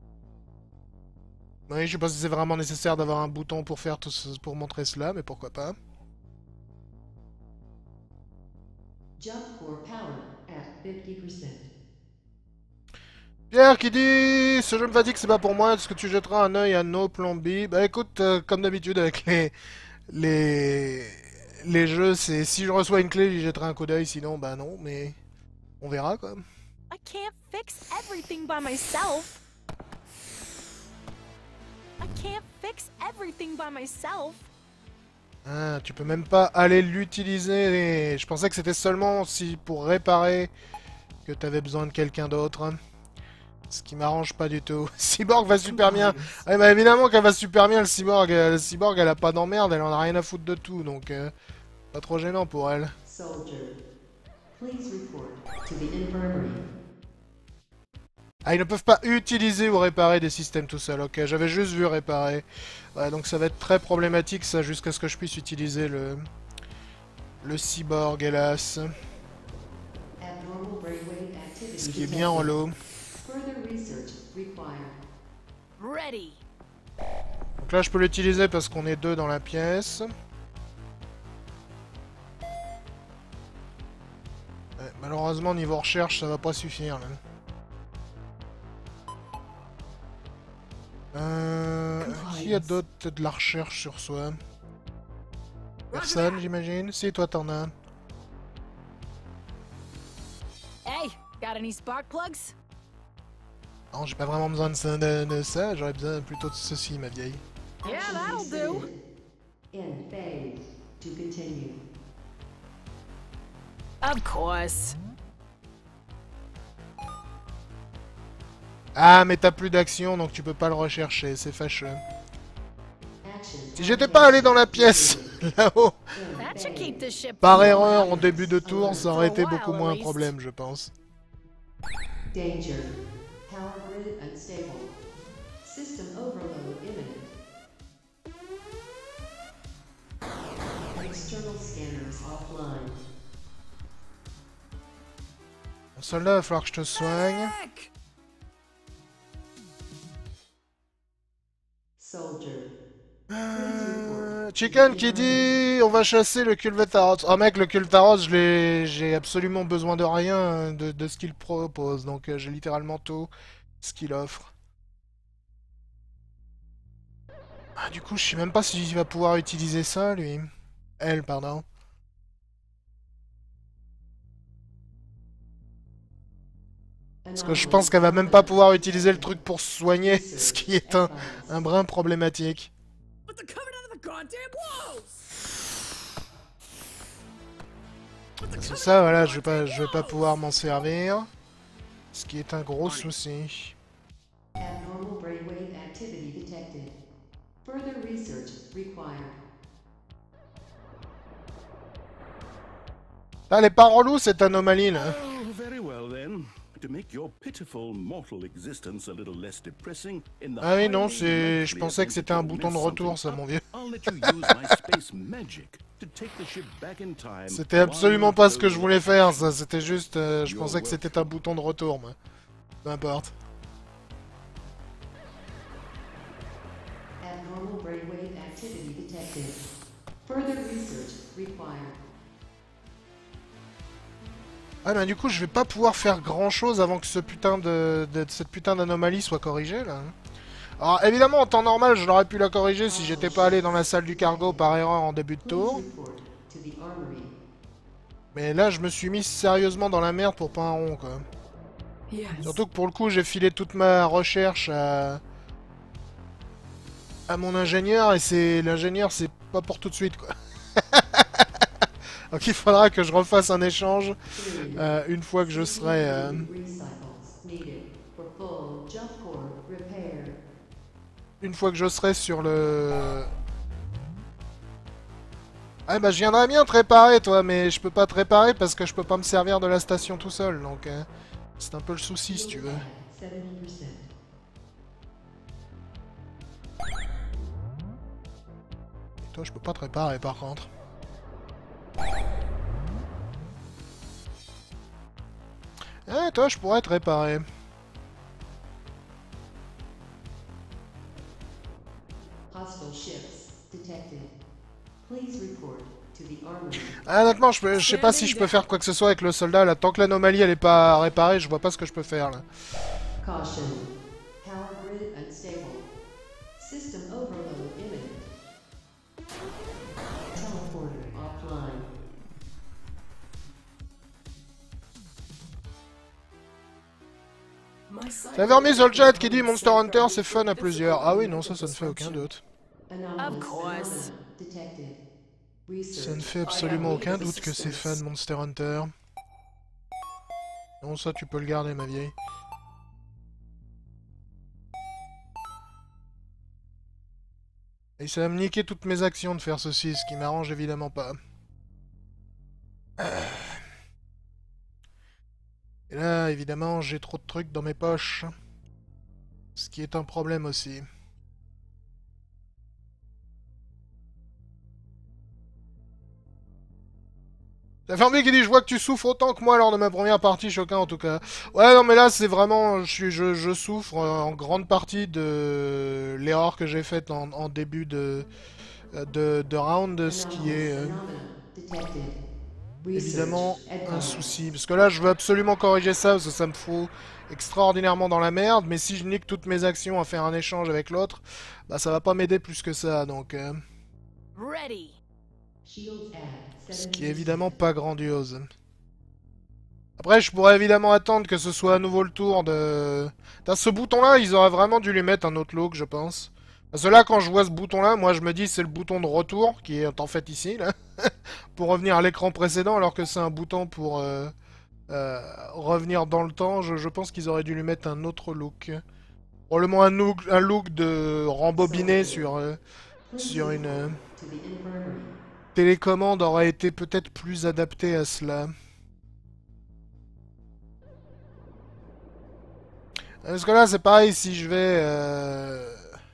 Oui, je sais pas si c'est vraiment nécessaire d'avoir un bouton pour faire pour montrer cela, mais pourquoi pas. Jump core power at 50%. Pierre qui dit ce jeu me fatigue, c'est pas pour moi. Est-ce que tu jetteras un œil à No Plan B? Bah écoute, comme d'habitude avec les jeux, c'est si je reçois une clé, j'y jetterai un coup d'œil, sinon bah non, mais On verra quoi. I can't fix everything by myself. I can't fix everything by myself. Ah, tu peux même pas aller l'utiliser. Je pensais que c'était seulement si pour réparer que t'avais besoin de quelqu'un d'autre. Ce qui m'arrange pas du tout. Cyborg va super bien. Ouais, bah évidemment qu'elle va super bien, le Cyborg. Le Cyborg, elle a pas d'emmerde, elle en a rien à foutre de tout, donc pas trop gênant pour elle. Soldier, please report to the infirmary. Ah, ils ne peuvent pas utiliser ou réparer des systèmes tout seuls. Ok, j'avais juste vu réparer. Ouais, donc ça va être très problématique ça, jusqu'à ce que je puisse utiliser le Cyborg, hélas. Abnormal brainwave activity Ce qui est bien en detected. lot. Further research required. Ready. Donc là, je peux l'utiliser parce qu'on est deux dans la pièce. Ouais, malheureusement, niveau recherche, ça va pas suffire. Là. Qui a d'autre de la recherche sur soi? Personne, j'imagine? Si, toi, t'en as. Hey, got any spark plugs? Non, j'ai pas vraiment besoin de ça. J'aurais besoin plutôt de ceci, ma vieille. Yeah, Action that'll do. extended. End phase. To continue. Of course. Ah, mais t'as plus d'action, donc tu peux pas le rechercher. C'est fâcheux. Action. Si j'étais pas allé dans la pièce, là-haut, That should keep the ship par from erreur, going. en début de tour, ça aurait été For a while, beaucoup at moins un least. problème, je pense. Danger. Power grid unstable. System overload imminent. External scanners offline. Mon soldat, il va falloir que je te soigne. Soldier. Chicken qui dit on va chasser le Kulvetaros. Oh mec, le Kulvetaros, j'ai absolument besoin de rien de ce qu'il propose. Donc j'ai littéralement tout ce qu'il offre. Ah, du coup, je sais même pas s'il va pouvoir utiliser ça, lui. Elle, pardon. Parce que je pense qu'elle va même pas pouvoir utiliser le truc pour se soigner, ce qui est un brin problématique. C'est ça, voilà, je vais pas pouvoir m'en servir. Ce qui est un gros souci. Abnormal brainwave activity detected. Further research required. Ah, elle est pas relou cette anomalie là. Oh, very well then. To make your pitiful mortal existence a little less depressing in the Ah oui, non, highly je likely pensais que event c'était un that you'll bouton de mess retour, something ça, mon up, vieux. I'll let you use my space magic to take the ship back in time. C'était absolument pas ce que je voulais faire, ça. C'était juste, je pensais que c'était un bouton de retour, moi. Peu importe. Abnormal brainwave activity detected. Further research required. Ah ben du coup, je vais pas pouvoir faire grand chose avant que ce putain cette putain d'anomalie soit corrigée, là. Alors évidemment, en temps normal, je l'aurais pu la corriger si j'étais pas allé dans la salle du cargo par erreur en début de Please tour. report to the armory. Mais là, je me suis mis sérieusement dans la merde pour pas un rond, quoi. Yes. Surtout que pour le coup, j'ai filé toute ma recherche à mon ingénieur, et l'ingénieur, c'est pas pour tout de suite, quoi. Donc il faudra que je refasse un échange une fois que je serai... Recycles needed for full jump core repair. Une fois que je serai sur le... Ah bah je viendrais bien te réparer toi, mais je peux pas te réparer parce que je peux pas me servir de la station tout seul, donc c'est un peu le souci si tu veux. 70%. Et toi je peux pas te réparer par contre. Eh toi je pourrais te réparer. Hostile ships detected. Please report to the armory. Ah, honnêtement je sais pas si je peux faire quoi que ce soit avec le soldat là, tant que l'anomalie elle est pas réparée, je vois pas ce que je peux faire là. Caution. Power grid unstable. System overload imminent. Teleporter offline. T'as remis sur le chat qui dit Monster Hunter c'est fun à plusieurs. Ah oui, non, ça ne fait aucun doute. Anomalous course. phenomena detected. Ça ne Research. fait absolument aucun doute que c'est fun Monster Hunter. Non, ça tu peux le garder, ma vieille. Et ça va me niquer toutes mes actions de faire ceci, ce qui m'arrange évidemment pas. Et là, évidemment, j'ai trop de trucs dans mes poches. Ce qui est un problème aussi. La fermier qui dit je vois que tu souffres autant que moi lors de ma première partie, choquant en tout cas. Ouais non mais là c'est vraiment je souffre en grande partie de l'erreur que j'ai faite en début de round, ce qui est évidemment un souci. Parce que là je veux absolument corriger ça parce que ça me fout extraordinairement dans la merde, mais si je nique toutes mes actions à faire un échange avec l'autre, bah ça va pas m'aider plus que ça donc... Ready. Ce qui est évidemment pas grandiose. Après, je pourrais évidemment attendre que ce soit à nouveau le tour de... Ce bouton-là, ils auraient vraiment dû lui mettre un autre look, je pense. Parce que là, quand je vois ce bouton-là, moi je me dis c'est le bouton de retour, qui est en fait ici, là. Pour revenir à l'écran précédent, alors que c'est un bouton pour revenir dans le temps. Je pense qu'ils auraient dû lui mettre un autre look. Probablement un look de rembobiné sur une... télécommande aurait été peut-être plus adapté à cela. Parce que là, c'est pareil, si je vais...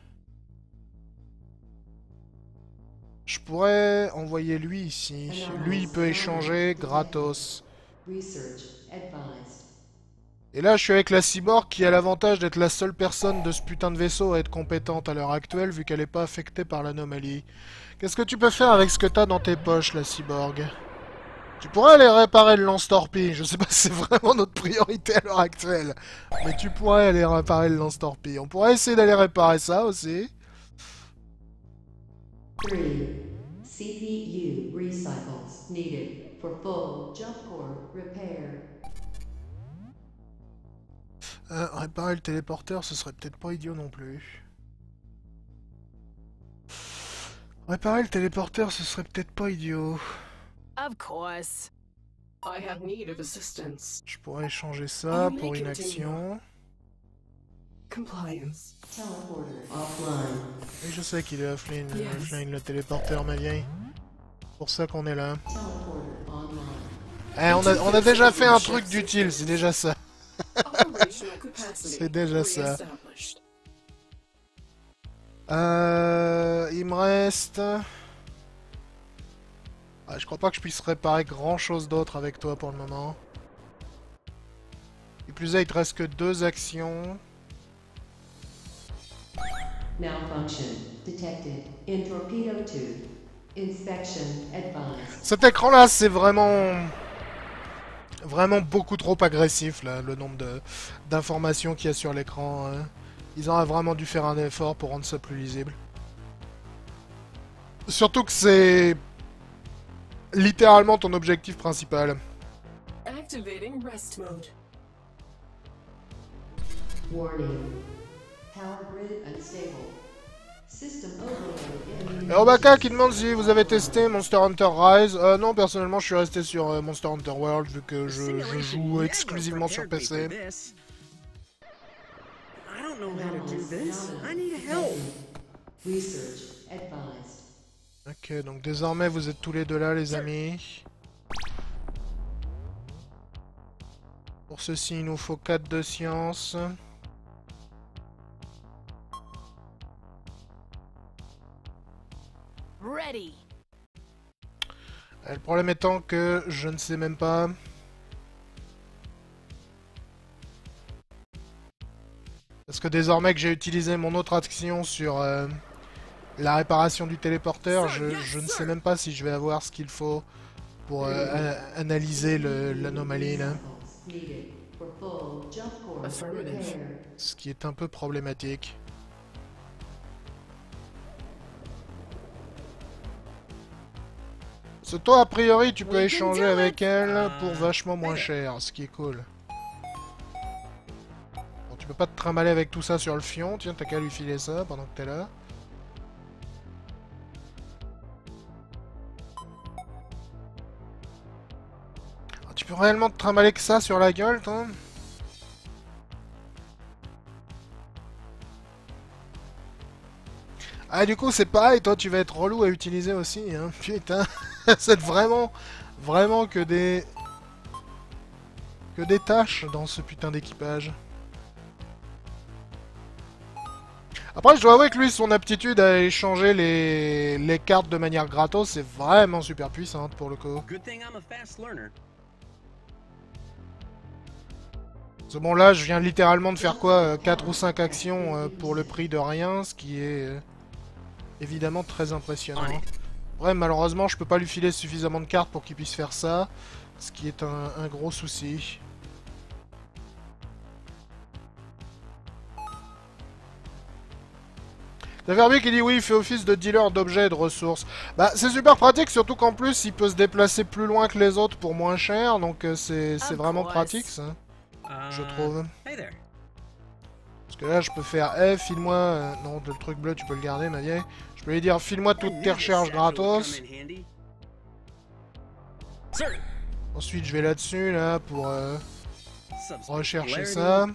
Je pourrais envoyer lui ici. Lui, il peut échanger gratos. Et là, je suis avec la cyborg qui a l'avantage d'être la seule personne de ce putain de vaisseau à être compétente à l'heure actuelle, vu qu'elle n'est pas affectée par l'anomalie. Qu'est-ce que tu peux faire avec ce que t'as dans tes poches, la cyborg? Tu pourrais aller réparer le lance-torpille. Je sais pas si c'est vraiment notre priorité à l'heure actuelle. Mais tu pourrais aller réparer le lance-torpille. On pourrait essayer d'aller réparer ça aussi. 3. CPU recycles needed for full jump core repair. Réparer le téléporteur, ce serait peut-être pas idiot non plus. Réparer le téléporteur, ce serait peut-être pas idiot. Of course. I have need of assistance. Je pourrais échanger ça You pour may une continue. action. Compliance. Teleporter offline. Et je sais qu'il est offline, Yes. offline le téléporteur, ma vieille. C'est pour ça qu'on est là. Teleporter online. On a déjà fait un truc d'utile, c'est déjà ça. Operational capacity. C'est déjà ça. Reestablished. Il me reste... Ah, je crois pas que je puisse réparer grand chose d'autre avec toi pour le moment. Et plus il te reste que 2 actions. Malfunction detected in torpedo tube. Inspection advised. Cet écran-là, c'est vraiment beaucoup trop agressif, là, le nombre d'informations qu'il y a sur l'écran. Hein. Ils auraient vraiment dû faire un effort pour rendre ça plus lisible. Surtout que c'est littéralement ton objectif principal. Activating rest mode. Warning. Power grid unstable. System overload. Et Robaka qui demande si vous avez testé Monster Hunter Rise. Non, personnellement, je suis resté sur Monster Hunter World vu que je joue exclusivement sur PC. I don't know how to do this. I need help. Research advised. Ok, donc désormais vous êtes tous les deux là, les amis. Pour ceci, il nous faut 4 de science. Ready. Le problème étant que je ne sais même pas. Parce que désormais que j'ai utilisé mon autre action sur la réparation du téléporteur, je ne sais même pas si je vais avoir ce qu'il faut pour analyser l'anomalie là. Needed for full jump core Affirmative. repair. Ce qui est un peu problématique. Parce que toi, a priori, tu peux échanger avec elle pour vachement moins cher, ce qui est cool. Bon, tu peux pas te trimballer avec tout ça sur le fion. Tiens, t'as qu'à lui filer ça pendant que t'es là. Ah, tu peux réellement te trimballer que ça sur la gueule, toi? Ah, du coup, c'est pareil, toi, tu vas être relou à utiliser aussi, hein. Putain, c'est vraiment que des tâches dans ce putain d'équipage. Après, je dois avouer que lui, son aptitude à échanger les cartes de manière gratos, c'est vraiment super puissante pour le coup. Good thing I'm a fast learner. Parce que bon, là, je viens littéralement de faire quoi 4 ou 5 actions pour le prix de rien, ce qui est évidemment très impressionnant. Ouais, malheureusement, je peux pas lui filer suffisamment de cartes pour qu'il puisse faire ça, ce qui est un gros souci. T'as Verbier qui dit oui, il fait office de dealer d'objets et de ressources. Bah, c'est super pratique, surtout qu'en plus, il peut se déplacer plus loin que les autres pour moins cher, donc c'est vraiment pratique, ça, je trouve. Hey there. Parce que là, je peux faire, hey, file-moi... non, le truc bleu, tu peux le garder, ma vieille. Je peux lui dire, file-moi toutes tes recherches gratos. Ensuite, je vais là-dessus, là, pour rechercher ça.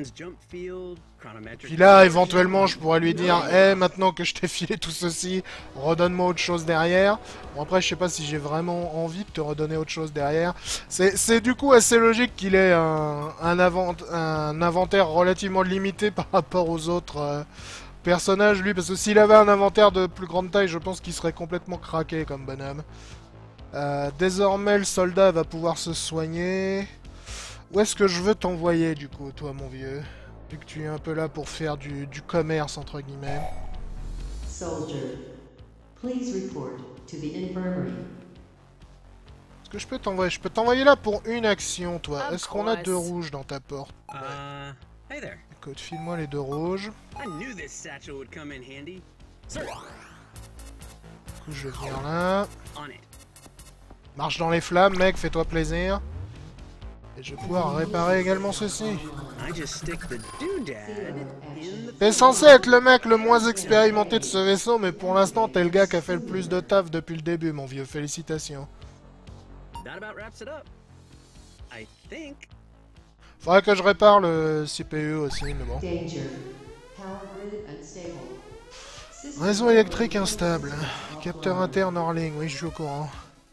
Puis là, éventuellement, je pourrais lui dire, hey, maintenant que je t'ai filé tout ceci, redonne-moi autre chose derrière. Bon, après, je sais pas si j'ai vraiment envie de te redonner autre chose derrière. C'est du coup assez logique qu'il ait un inventaire relativement limité par rapport aux autres personnages, lui. Parce que s'il avait un inventaire de plus grande taille, je pense qu'il serait complètement craqué comme bonhomme. Désormais, le soldat va pouvoir se soigner. Où est-ce que je veux t'envoyer, du coup, toi, mon vieux? Vu que tu es un peu là pour faire du commerce, entre guillemets. Soldier, please report to the infirmary. Est-ce que je peux t'envoyer? Je peux t'envoyer là pour une action, toi. Of Est-ce qu'on a course. 2 rouges dans ta porte? Hey there. Écoute, file-moi les 2 rouges. I knew this satchel would come in handy. Sir, Du coup, je vais venir là. on it. Marche dans les flammes, mec, fais-toi plaisir. Et je vais pouvoir réparer également ceci. I just stick the doodad in the... T'es censé être le mec le moins expérimenté de ce vaisseau, mais pour l'instant, t'es le gars qui a fait le plus de taf depuis le début, mon vieux. Félicitations. That about wraps it up. I think. Faudrait que je répare le CPU aussi, mais bon. Danger. Power grid unstable. System Réseau électrique instable. Capteur interne Orling, oui, je suis au courant.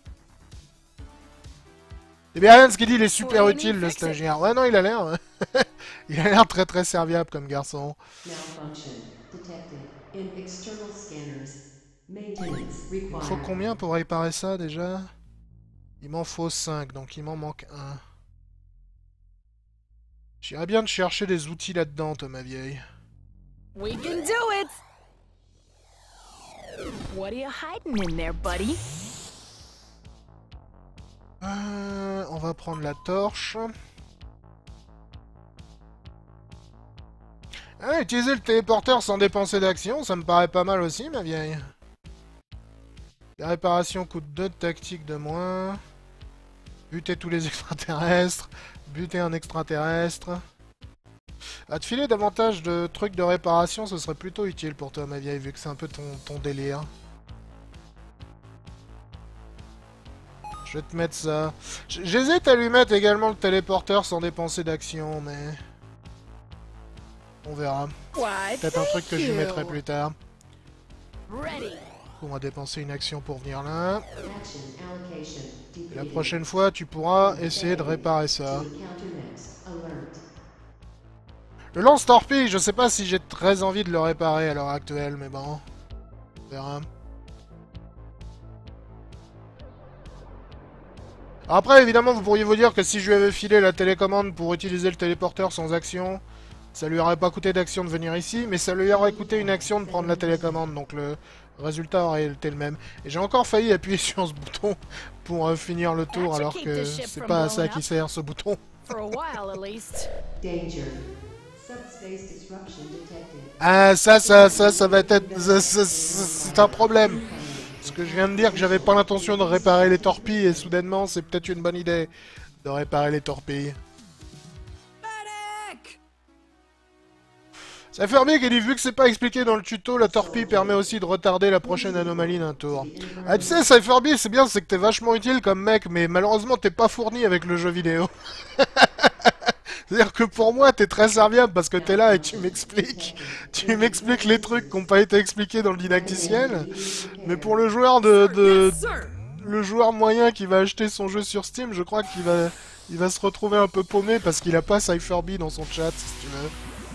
Eh bien, rien de ce qu'il dit, il est super utile, le stagiaire. Ouais, non, il a l'air... il a l'air très très serviable comme garçon. malfunction detected in external scanners. Maintenance Il me faut required. combien pour réparer ça, déjà? Il m'en faut 5, donc il m'en manque 1. J'irais bien te chercher des outils là-dedans, toi, ma vieille. We can do it! What are you hiding in there, buddy? On va prendre la torche. Ah, utiliser le téléporteur sans dépenser d'action, ça me paraît pas mal aussi, ma vieille. Les réparations coûtent 2 de tactique de moins. Buter tous les extraterrestres. Buter un extraterrestre. À te filer davantage de trucs de réparation, ce serait plutôt utile pour toi, ma vieille, vu que c'est un peu ton délire. Je vais te mettre ça. J'hésite à lui mettre également le téléporteur sans dépenser d'action, mais... on verra. Why, Peut-être un truc que je lui thank mettrai you. plus tard. Ready. On va dépenser une action pour venir là. Action allocation Et la depleted. prochaine fois, tu pourras essayer de réparer ça. To encounter next. Alert. Le lance-torpille, je sais pas si j'ai très envie de le réparer à l'heure actuelle, mais bon. On verra. Après, évidemment, vous pourriez vous dire que si je lui avais filé la télécommande pour utiliser le téléporteur sans action, ça lui aurait pas coûté d'action de venir ici, mais ça lui aurait coûté une action de prendre la télécommande, donc le résultat aurait été le même. Et j'ai encore failli appuyer sur ce bouton pour finir le tour, alors que c'est pas à ça qui sert ce bouton. For a while, at least. Danger. Subspace disruption detected. Ah, ça va être... c'est un problème. Parce que je viens de dire que j'avais pas l'intention de réparer les torpilles, et soudainement, c'est peut-être une bonne idée de réparer les torpilles. Medic! C'est Furby qui dit, vu que c'est pas expliqué dans le tuto, la torpille permet aussi de retarder la prochaine anomalie d'un tour. Ah tu sais, ça Furby, c'est bien, c'est que t'es vachement utile comme mec, mais malheureusement t'es pas fourni avec le jeu vidéo. C'est-à-dire que pour moi, t'es très serviable parce que t'es là et tu m'expliques les trucs qui n'ont pas été expliqués dans le didacticiel. Mais pour le joueur le joueur moyen qui va acheter son jeu sur Steam, je crois qu'il va se retrouver un peu paumé parce qu'il a pas Cypherby dans son chat, si tu veux.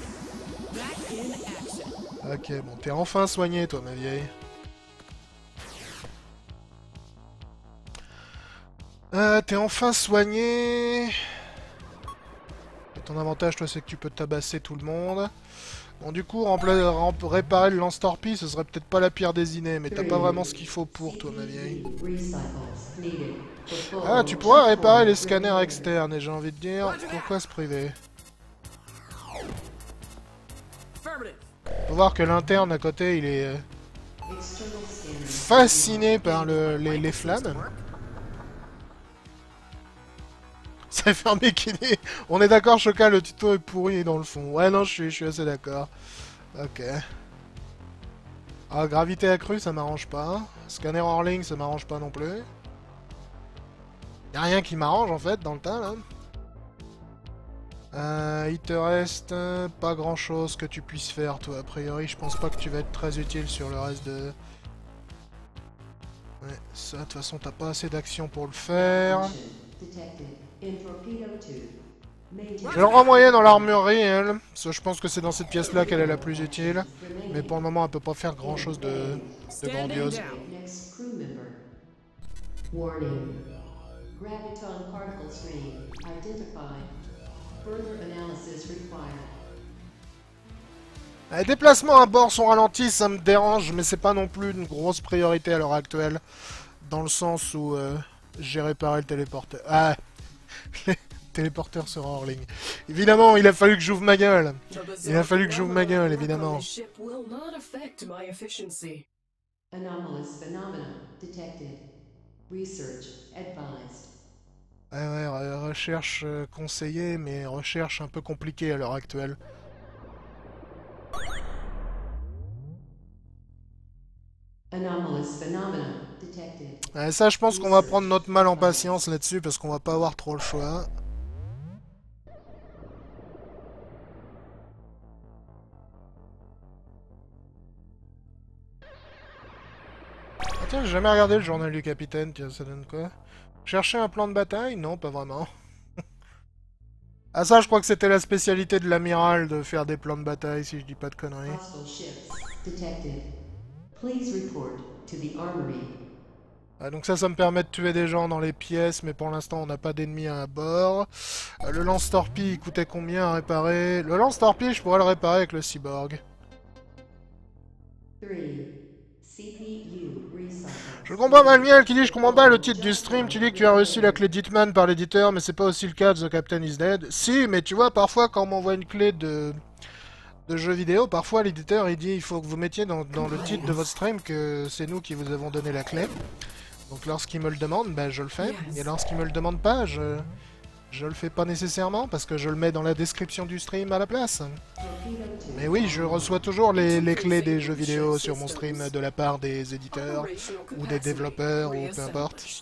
Ok, bon, t'es enfin soigné, toi, ma vieille. T'es enfin soigné. Et ton avantage, toi, c'est que tu peux tabasser tout le monde. Bon, du coup, réparer le lance-torpille, ce serait peut-être pas la pire des idées, mais t'as pas vraiment ce qu'il faut pour, toi, ma vieille. Ah, tu pourras réparer les scanners externes, et j'ai envie de dire, pourquoi se priver? Faut voir que l'interne à côté, il est fasciné par les flammes. Ça fait un mec qui dit... On est d'accord, Choca, le tuto est pourri dans le fond. Ouais, non, je suis assez d'accord. Ok. Ah, gravité accrue, ça m'arrange pas. Scanner Orling, ça m'arrange pas non plus. Y'a rien qui m'arrange, en fait, dans le tas, là. Il te reste pas grand chose que tu puisses faire, toi. A priori, je pense pas que tu vas être très utile sur le reste de... Ouais, ça, de toute façon, t'as pas assez d'action pour le faire. Je le renvoyer dans l'armurerie, elle. Parce que je pense que c'est dans cette pièce-là qu'elle est la plus utile. Mais pour le moment, elle peut pas faire grand-chose de grandiose. Warning. Graviton particle stream identified. Further analysis required. Les déplacements à bord sont ralentis, ça me dérange, mais c'est pas non plus une grosse priorité à l'heure actuelle. Dans le sens où j'ai réparé le téléporteur. Ah, le téléporteur sur Orling. Évidemment, il a fallu que j'ouvre ma gueule. Il a fallu que j'ouvre ma gueule, évidemment. Anomalous phenomena detected. Research advised. Ouais, recherche conseillée, mais recherche un peu compliquée à l'heure actuelle. Anomalous phenomena detected. Ouais, ça, je pense qu'on va prendre notre mal en patience là-dessus, parce qu'on va pas avoir trop le choix. Ah tiens, j'ai jamais regardé le journal du capitaine, tiens, ça donne quoi? Chercher un plan de bataille? Non, pas vraiment. Ah ça, je crois que c'était la spécialité de l'amiral de faire des plans de bataille, si je dis pas de conneries. Ah, donc ça me permet de tuer des gens dans les pièces, mais pour l'instant on n'a pas d'ennemis à bord. Le lance-torpille, il coûtait combien à réparer? Le lance-torpille, je pourrais le réparer avec le cyborg. Je comprends pas Malmiel qui dit je comprends pas le titre du stream, tu dis que tu as reçu la clé d'Hitman par l'éditeur, mais c'est pas aussi le cas de The Captain is Dead. Si, mais tu vois, parfois quand on m'envoie une clé de jeu vidéo, parfois l'éditeur il dit il faut que vous mettiez dans le titre de votre stream que c'est nous qui vous avons donné la clé. Donc lorsqu'il me le demande, ben je le fais, et lorsqu'il me le demande pas, je le fais pas nécessairement parce que je le mets dans la description du stream à la place. Mais oui, je reçois toujours les clés des jeux vidéo sur mon stream de la part des éditeurs ou des développeurs ou peu importe.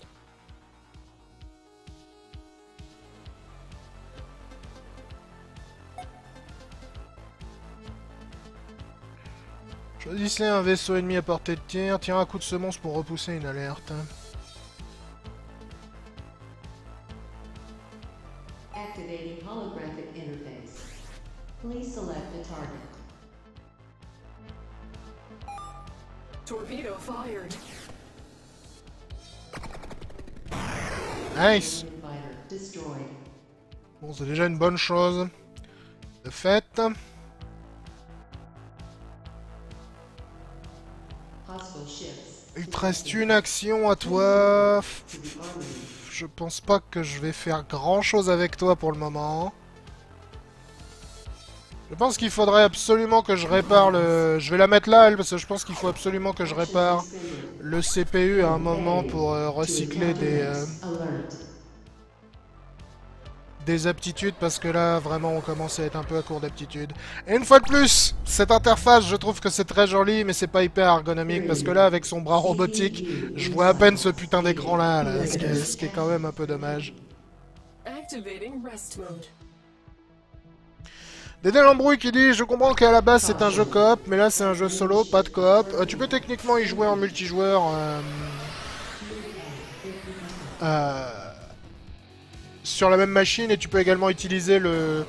Choisissez un vaisseau ennemi à portée de tir, tirez un coup de semonce pour repousser une alerte. Activating holographic interface. Please select a target. Torpedo fired. Nice. Fighter destroyed. Bon, c'est déjà une bonne chose. De fait. Hostile ships. Il te reste une action à toi. Je pense pas que je vais faire grand chose avec toi pour le moment. Je pense qu'il faudrait absolument que je répare le... Je vais la mettre là, elle, parce que je pense qu'il faut absolument que je répare le CPU à un moment pour recycler des aptitudes parce que là, vraiment, on commence à être un peu à court d'aptitudes. Et une fois de plus, cette interface, je trouve que c'est très joli, mais c'est pas hyper ergonomique parce que là, avec son bras robotique, je vois à peine ce putain d'écran là, ce qui est quand même un peu dommage. Activating rest mode. Dédé Lambrouille qui dit: je comprends qu'à la base c'est un jeu coop, mais là c'est un jeu solo, pas de coop. Tu peux techniquement y jouer en multijoueur. Sur la même machine, et tu peux également utiliser le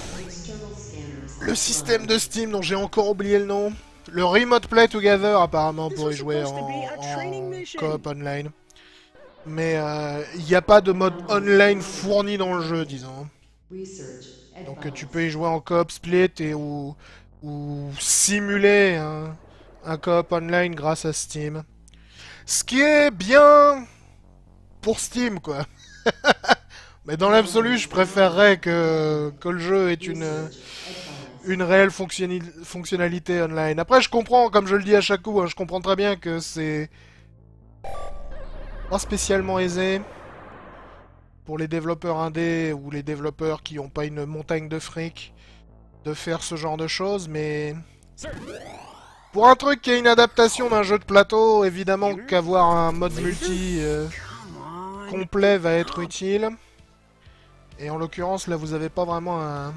système de Steam dont j'ai encore oublié le nom. Le Remote Play Together apparemment pour y jouer en coop online. Mais il n'y a pas de mode online fourni dans le jeu, disons. Donc tu peux y jouer en coop split ou simuler un coop online grâce à Steam. Ce qui est bien pour Steam, quoi. Mais dans l'absolu, je préférerais que le jeu ait une réelle fonctionnalité online. Après, je comprends, comme je le dis à chaque coup, hein, je comprends très bien que c'est pas spécialement aisé pour les développeurs indés ou les développeurs qui n'ont pas une montagne de fric de faire ce genre de choses, mais pour un truc qui est une adaptation d'un jeu de plateau, évidemment qu'avoir un mode multi complet va être utile. Et en l'occurrence, là, vous avez pas vraiment un...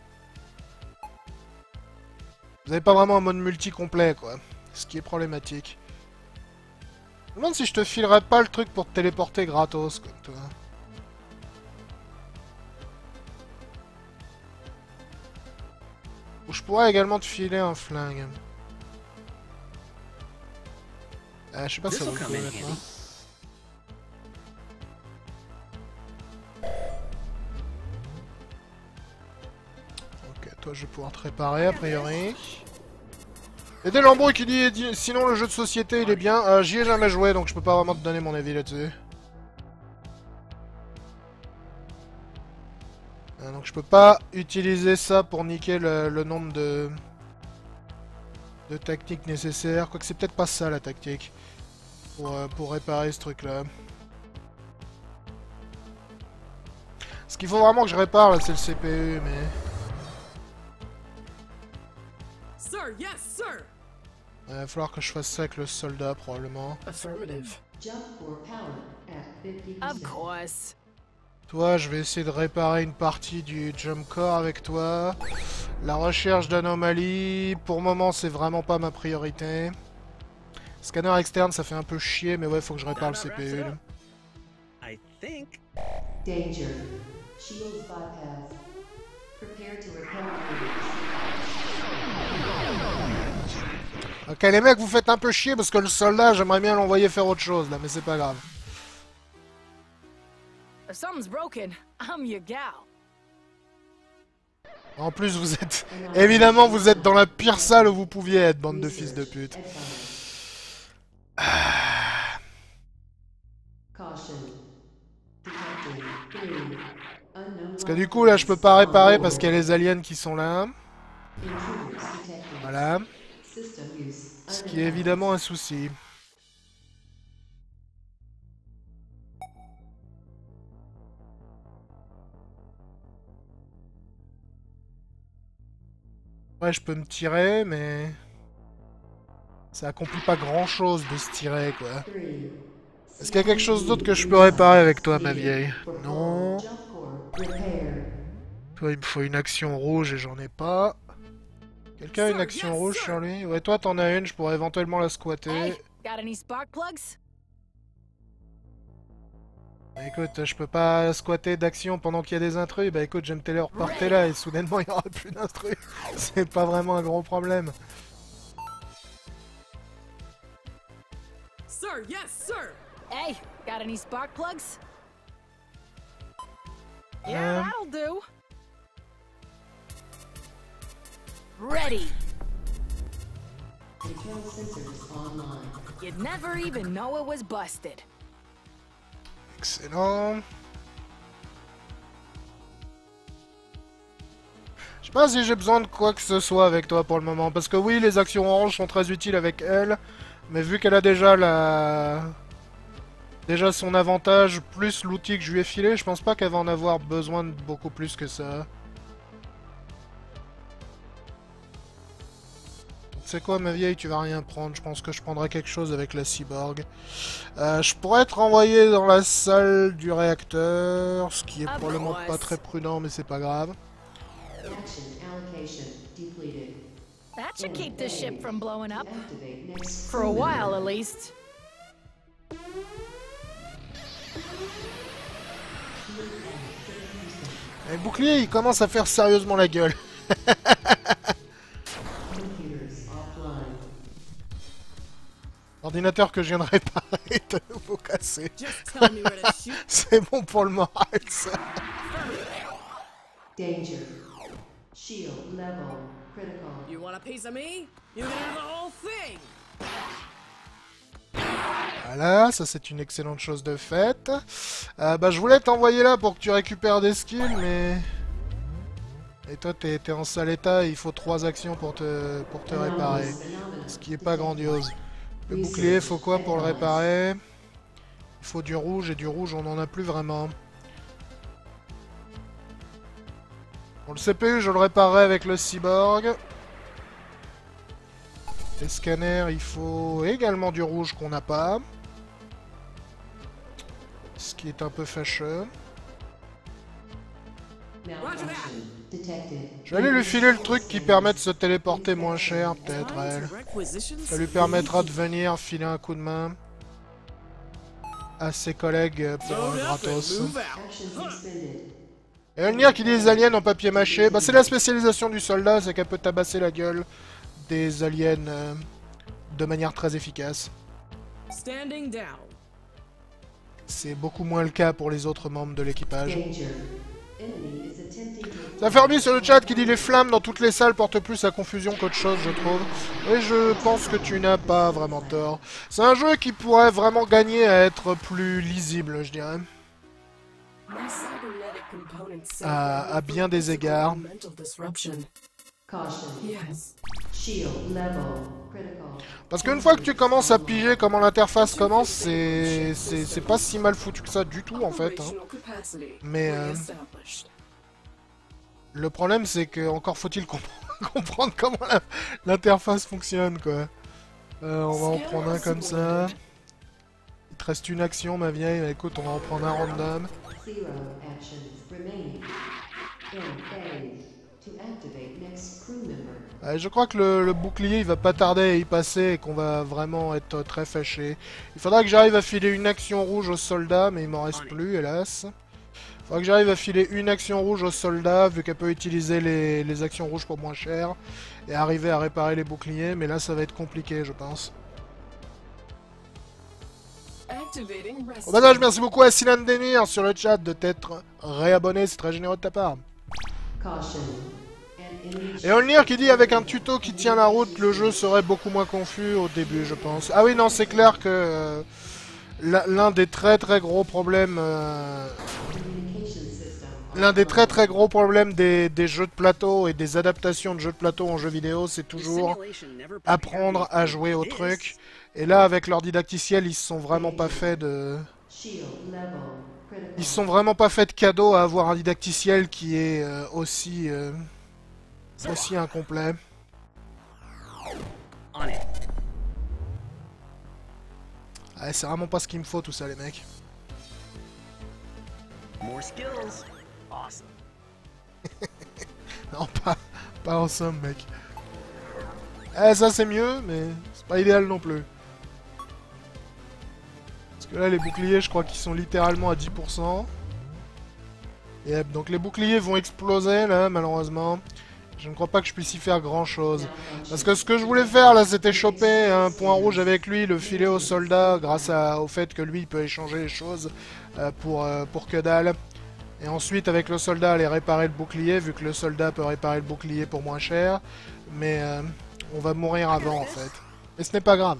Vous avez pas vraiment un mode multi complet, quoi. Ce qui est problématique. Je me demande si je te filerais pas le truc pour te téléporter gratos, comme toi. Ou je pourrais également te filer un flingue. Je sais pas si ça vaut le coup maintenant. Ok, toi je vais pouvoir te réparer a priori. Et des Lambrouilles qui dit sinon le jeu de société il est bien. J'y ai jamais joué donc je peux pas vraiment te donner mon avis là-dessus. Donc je peux pas utiliser ça pour niquer le nombre de tactiques nécessaires. Quoique c'est peut-être pas ça la tactique. Pour réparer ce truc là. Ce qu'il faut vraiment que je répare là c'est le CPU mais... Sir, yes, sir. Il va falloir que je fasse ça avec le soldat probablement. Affirmative. Jump core powered at 50%. Of course. Toi, je vais essayer de réparer une partie du jump core avec toi. La recherche d'anomalies, pour le moment, c'est vraiment pas ma priorité. Scanner externe, ça fait un peu chier, mais ouais, faut que je répare le CPU. Là. I think. Danger. Shields bypass. Prepare to repel. Ok, les mecs, vous faites un peu chier parce que le soldat, j'aimerais bien l'envoyer faire autre chose, là, mais c'est pas grave. If something's broken, I'm your gal. En plus, vous êtes... Évidemment, vous êtes dans la pire salle où vous pouviez être, bande de fils de pute. Parce que du coup, là, je peux pas réparer parce qu'il y a les aliens qui sont là. Voilà. Ce qui est évidemment un souci. Ouais, je peux me tirer, mais... Ça accomplit pas grand-chose de se tirer, quoi. Est-ce qu'il y a quelque chose d'autre que je peux réparer avec toi, ma vieille? Non. Toi, il me faut une action rouge et j'en ai pas. Quelqu'un a une action rouge sur lui? Ouais, toi, t'en as une, je pourrais éventuellement la squatter. Hey, got any spark plugs? Bah, écoute, je peux pas squatter d'action pendant qu'il y a des intrus. Bah écoute, je vais me téléporter là et soudainement il y aura plus d'intrus. C'est pas vraiment un gros problème. Sir, yes, sir. Hey, got any spark plugs? Yeah, that'll do. Ready. Control sensors online. You'd never even know it was busted. Excellent. Je sais pas si j'ai besoin de quoi que ce soit avec toi pour le moment. Parce que oui, les actions oranges sont très utiles avec elle. Mais vu qu'elle a déjà déjà son avantage, plus l'outil que je lui ai filé, je pense pas qu'elle va en avoir besoin de beaucoup plus que ça. Tu sais quoi, ma vieille, tu vas rien prendre. Je pense que je prendrai quelque chose avec la cyborg. Je pourrais être renvoyé dans la salle du réacteur, ce qui est probablement pas très prudent, mais c'est pas grave. Action allocation depleted. That should keep the ship from blowing up. Activate next For a while, at least. Le bouclier, il commence à faire sérieusement la gueule. computers offline. L'ordinateur que je viens de réparer est à nouveau cassé. Just tell me where to shoot. C'est bon pour le moral, ça. Danger. Shield level critical. You want a piece of me? You can have the whole thing. Voilà, ça c'est une excellente chose de faite. Bah je voulais t'envoyer là pour que tu récupères des skills, mais... Et toi t'es en sale état et il faut 3 actions pour te réparer. Ce qui est pas grandiose. Le bouclier, faut quoi pour le réparer? Il faut du rouge, et du rouge on en a plus vraiment. Bon, le CPU je le réparerai avec le cyborg. Les scanners, il faut également du rouge qu'on n'a pas. Ce qui est un peu fâcheux. Malfunction detected. Je vais aller lui filer le truc qui permet de se téléporter moins cher, peut-être, Time elle. to requisition Ça lui permettra de venir filer un coup de main à ses collègues pour Load up and gratos. move out. Actions expended. Et Elnir qui dit des aliens en papier mâché, bah c'est la spécialisation du soldat, c'est qu'elle peut tabasser la gueule des aliens de manière très efficace. Standing down. C'est beaucoup moins le cas pour les autres membres de l'équipage. Danger. Enemy is attempting to. Ça fait remis sur le chat qui dit les flammes dans toutes les salles portent plus à confusion qu'autre chose, je trouve. Et je pense que tu n'as pas vraiment tort. C'est un jeu qui pourrait vraiment gagner à être plus lisible, je dirais. My cybernetic components À bien des égards. mental disruption. Caution. Yes. Shield level critical. Parce qu'une fois que tu commences à piger comment l'interface commence, c'est pas si mal foutu que ça du tout en fait. Hein. Operational capacity Mais reestablished. le problème c'est que encore faut-il comprendre comment l'interface fonctionne quoi. On va en prendre un comme ça. Il te reste une action ma vieille, mais écoute on va en prendre un random. Zero actions remaining. In phase. To activate next crew member. Je crois que le bouclier il va pas tarder à y passer et qu'on va vraiment être très fâché. Il faudra que j'arrive à filer une action rouge aux soldats, mais il m'en reste plus hélas. Il faudra que j'arrive à filer une action rouge aux soldats, vu qu'elle peut utiliser les actions rouges pour moins cher, et arriver à réparer les boucliers, mais là ça va être compliqué je pense. Activating rest. Au passage, merci beaucoup à Sinan Denir sur le chat de t'être réabonné, c'est très généreux de ta part. Caution. An enemy. Et Olnir qui dit avec un tuto qui tient la route, le jeu serait beaucoup moins confus au début, je pense. Ah oui, non, c'est clair que l'un des très gros problèmes, Communication system. l'un des très gros problèmes des jeux de plateau et des adaptations de jeux de plateau en jeux vidéo, c'est toujours apprendre à jouer au truc. Et là, avec leur didacticiel, ils se sont vraiment pas fait de, Shield level critical. ils se sont vraiment pas fait de cadeau à avoir un didacticiel qui est aussi incomplet. On it. Ouais, c'est vraiment pas ce qu'il me faut tout ça les mecs. More skills. Awesome. Non, pas ensemble mec. Ça c'est mieux, mais c'est pas idéal non plus. Parce que là les boucliers je crois qu'ils sont littéralement à 10%. Et donc les boucliers vont exploser là malheureusement. Je ne crois pas que je puisse y faire grand chose. Parce que ce que je voulais faire là c'était choper un point rouge avec lui, le filer au soldat grâce au fait que lui il peut échanger les choses pour que dalle. Et ensuite avec le soldat aller réparer le bouclier vu que le soldat peut réparer le bouclier pour moins cher. Mais on va mourir avant en fait. Et ce n'est pas grave.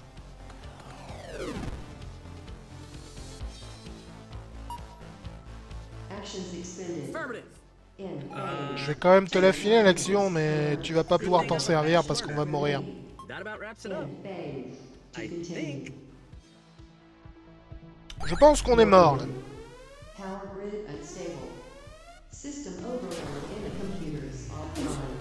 Actions expended. Affirmative. In phase. Je vais quand même te la filer l'action mais tu vas pas pouvoir t'en servir parce qu'on va mourir. That about wraps it up. In phase. To I continue. think. Je pense qu'on est mort, là. Power grid unstable. System overload in the computers offline.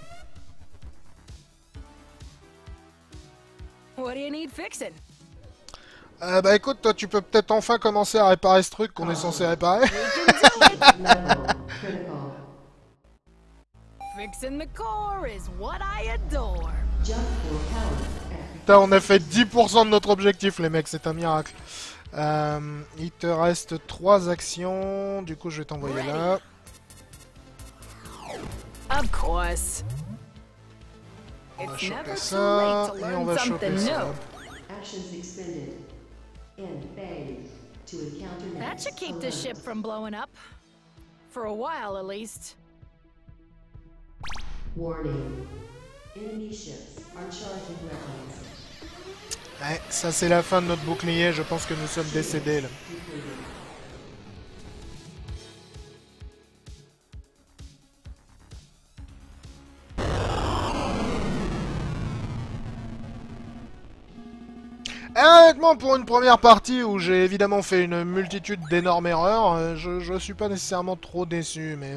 What do you need fixing? Bah écoute, toi tu peux peut-être enfin commencer à réparer ce truc qu'on est censé réparer. Level critical. Fixing the core is what I adore. Jump core power. Putain, on a fait 10% de notre objectif les mecs, c'est un miracle. Il te reste 3 actions, du coup je vais t'envoyer là. Of course. On va It's choper never too ça, late to et on learn va choper something ça. new. Actions expended. End phase. To encounter That next should keep the ship alert. from blowing up. For a while, at least. Warning. Enemy ships are charging weapons. Ouais, ça c'est la fin de notre bouclier, je pense que nous sommes décédés là. Completed. Honnêtement, pour une première partie où j'ai évidemment fait une multitude d'énormes erreurs, je suis pas nécessairement trop déçu, mais...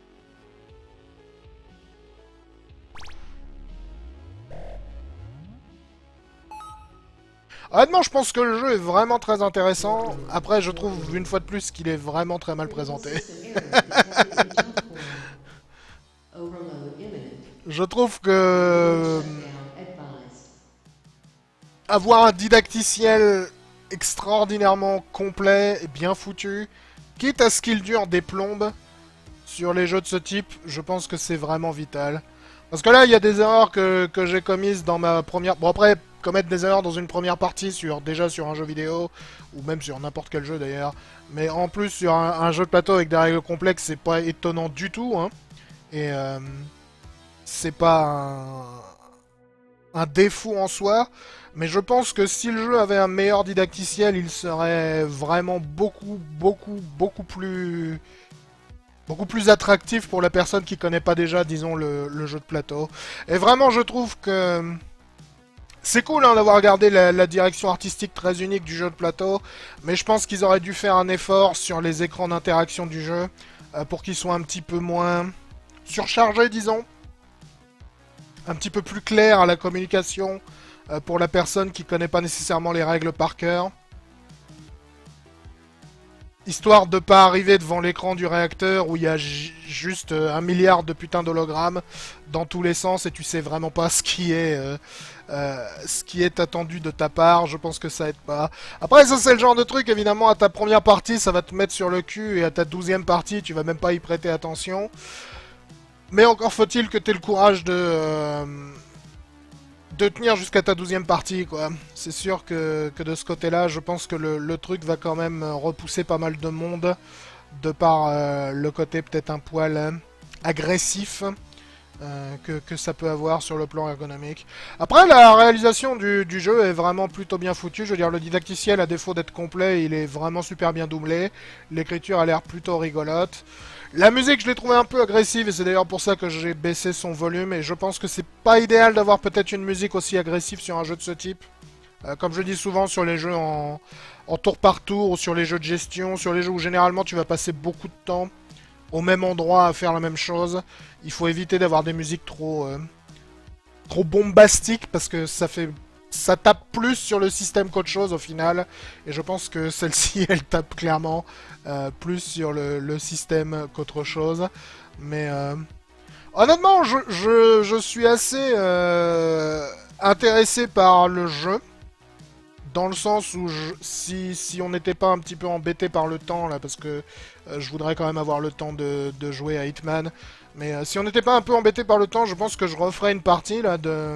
Honnêtement, je pense que le jeu est vraiment très intéressant. Après, je trouve une fois de plus qu'il est vraiment très mal présenté. System error detected in jump core. Overload imminent. Je trouve que... Shutdown advised. avoir un didacticiel extraordinairement complet et bien foutu, quitte à ce qu'il dure des plombes sur les jeux de ce type, je pense que c'est vraiment vital. Parce que là, il y a des erreurs que j'ai commises dans ma première... Bon après, commettre des erreurs dans une première partie, déjà sur un jeu vidéo, ou même sur n'importe quel jeu d'ailleurs, mais en plus sur un jeu de plateau avec des règles complexes, c'est pas étonnant du tout, hein. Et c'est pas un défaut en soi, mais je pense que si le jeu avait un meilleur didacticiel, il serait vraiment beaucoup plus attractif pour la personne qui connaît pas déjà, disons, le jeu de plateau. Et vraiment, je trouve que c'est cool hein, d'avoir gardé la direction artistique très unique du jeu de plateau, mais je pense qu'ils auraient dû faire un effort sur les écrans d'interaction du jeu pour qu'ils soient un petit peu moins surchargés, disons. Un petit peu plus clair à la communication pour la personne qui connaît pas nécessairement les règles par cœur. Histoire de pas arriver devant l'écran du réacteur où il y a juste 1 milliard de putains d'hologrammes dans tous les sens et tu sais vraiment pas ce qui est attendu de ta part. Je pense que ça aide pas. Après ça c'est le genre de truc évidemment à ta première partie ça va te mettre sur le cul et à ta 12e partie tu vas même pas y prêter attention. Mais encore faut-il que tu aies le courage de tenir jusqu'à ta 12e partie, quoi. C'est sûr que de ce côté-là, je pense que le truc va quand même repousser pas mal de monde, de par le côté peut-être un poil agressif que ça peut avoir sur le plan ergonomique. Après, la réalisation du jeu est vraiment plutôt bien foutue. Je veux dire, le didacticiel, à défaut d'être complet, il est vraiment super bien doublé. L'écriture a l'air plutôt rigolote. La musique, je l'ai trouvée un peu agressive, et c'est d'ailleurs pour ça que j'ai baissé son volume, et je pense que c'est pas idéal d'avoir peut-être une musique aussi agressive sur un jeu de ce type. Comme je dis souvent sur les jeux en tour par tour, ou sur les jeux de gestion, sur les jeux où généralement tu vas passer beaucoup de temps au même endroit à faire la même chose, il faut éviter d'avoir des musiques trop bombastiques, parce que ça tape plus sur le système qu'autre chose au final, et je pense que celle-ci, elle tape clairement plus sur le système qu'autre chose. Mais honnêtement, je suis assez intéressé par le jeu, dans le sens où si on n'était pas un petit peu embêté par le temps, là, parce que je voudrais quand même avoir le temps de jouer à Hitman, mais si on n'était pas un peu embêté par le temps, je pense que je referais une partie là de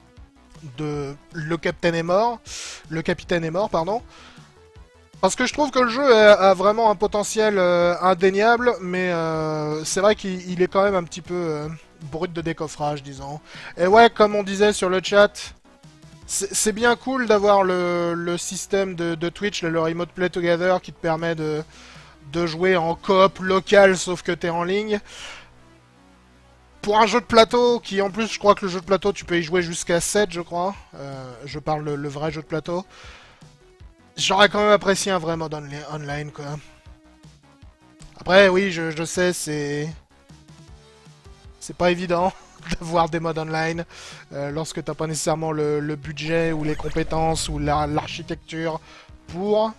Le Capitaine est mort, pardon. Parce que je trouve que le jeu a vraiment un potentiel indéniable, mais c'est vrai qu'il est quand même un petit peu brut de décoffrage, disons. Et ouais, comme on disait sur le chat, c'est bien cool d'avoir le système de Twitch, le Remote Play Together, qui te permet de jouer en coop local, sauf que t'es en ligne. Pour un jeu de plateau, qui en plus, je crois que le jeu de plateau, tu peux y jouer jusqu'à 7, je crois. Je parle le vrai jeu de plateau. J'aurais quand même apprécié un vrai mode online, quoi. Après, oui, je sais, c'est pas évident d'avoir des modes online lorsque t'as pas nécessairement le budget ou les compétences ou l'architecture pour,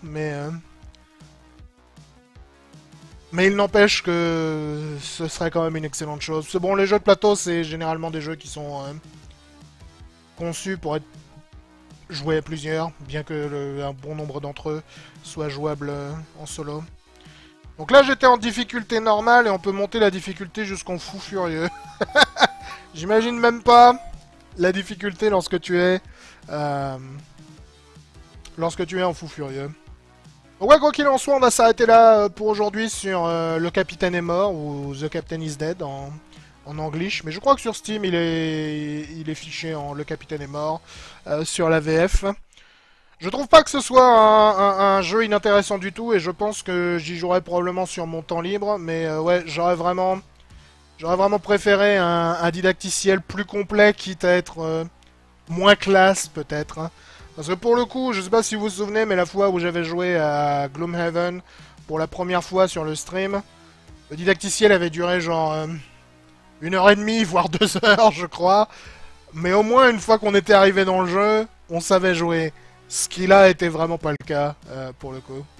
mais il n'empêche que ce serait quand même une excellente chose. C'est bon, les jeux de plateau, c'est généralement des jeux qui sont conçus pour être joués à plusieurs, bien que un bon nombre d'entre eux soient jouables en solo. Donc là, j'étais en difficulté normale et on peut monter la difficulté jusqu'en fou furieux. J'imagine même pas la difficulté lorsque tu es en fou furieux. Donc ouais, quoi qu'il en soit, on va s'arrêter là pour aujourd'hui sur Le Capitaine est mort ou The Captain is Dead en anglais. Mais je crois que sur Steam, il est fiché en Le Capitaine est mort sur la VF. Je trouve pas que ce soit un jeu inintéressant du tout et je pense que j'y jouerai probablement sur mon temps libre. Mais ouais, j'aurais vraiment préféré un didacticiel plus complet, quitte à être moins classe peut-être. Hein. Parce que pour le coup, je sais pas si vous vous souvenez, mais la fois où j'avais joué à Gloomhaven pour la première fois sur le stream, le didacticiel avait duré genre 1h30, voire 2 heures, je crois. Mais au moins, une fois qu'on était arrivé dans le jeu, on savait jouer. Ce qui là était vraiment pas le cas, pour le coup.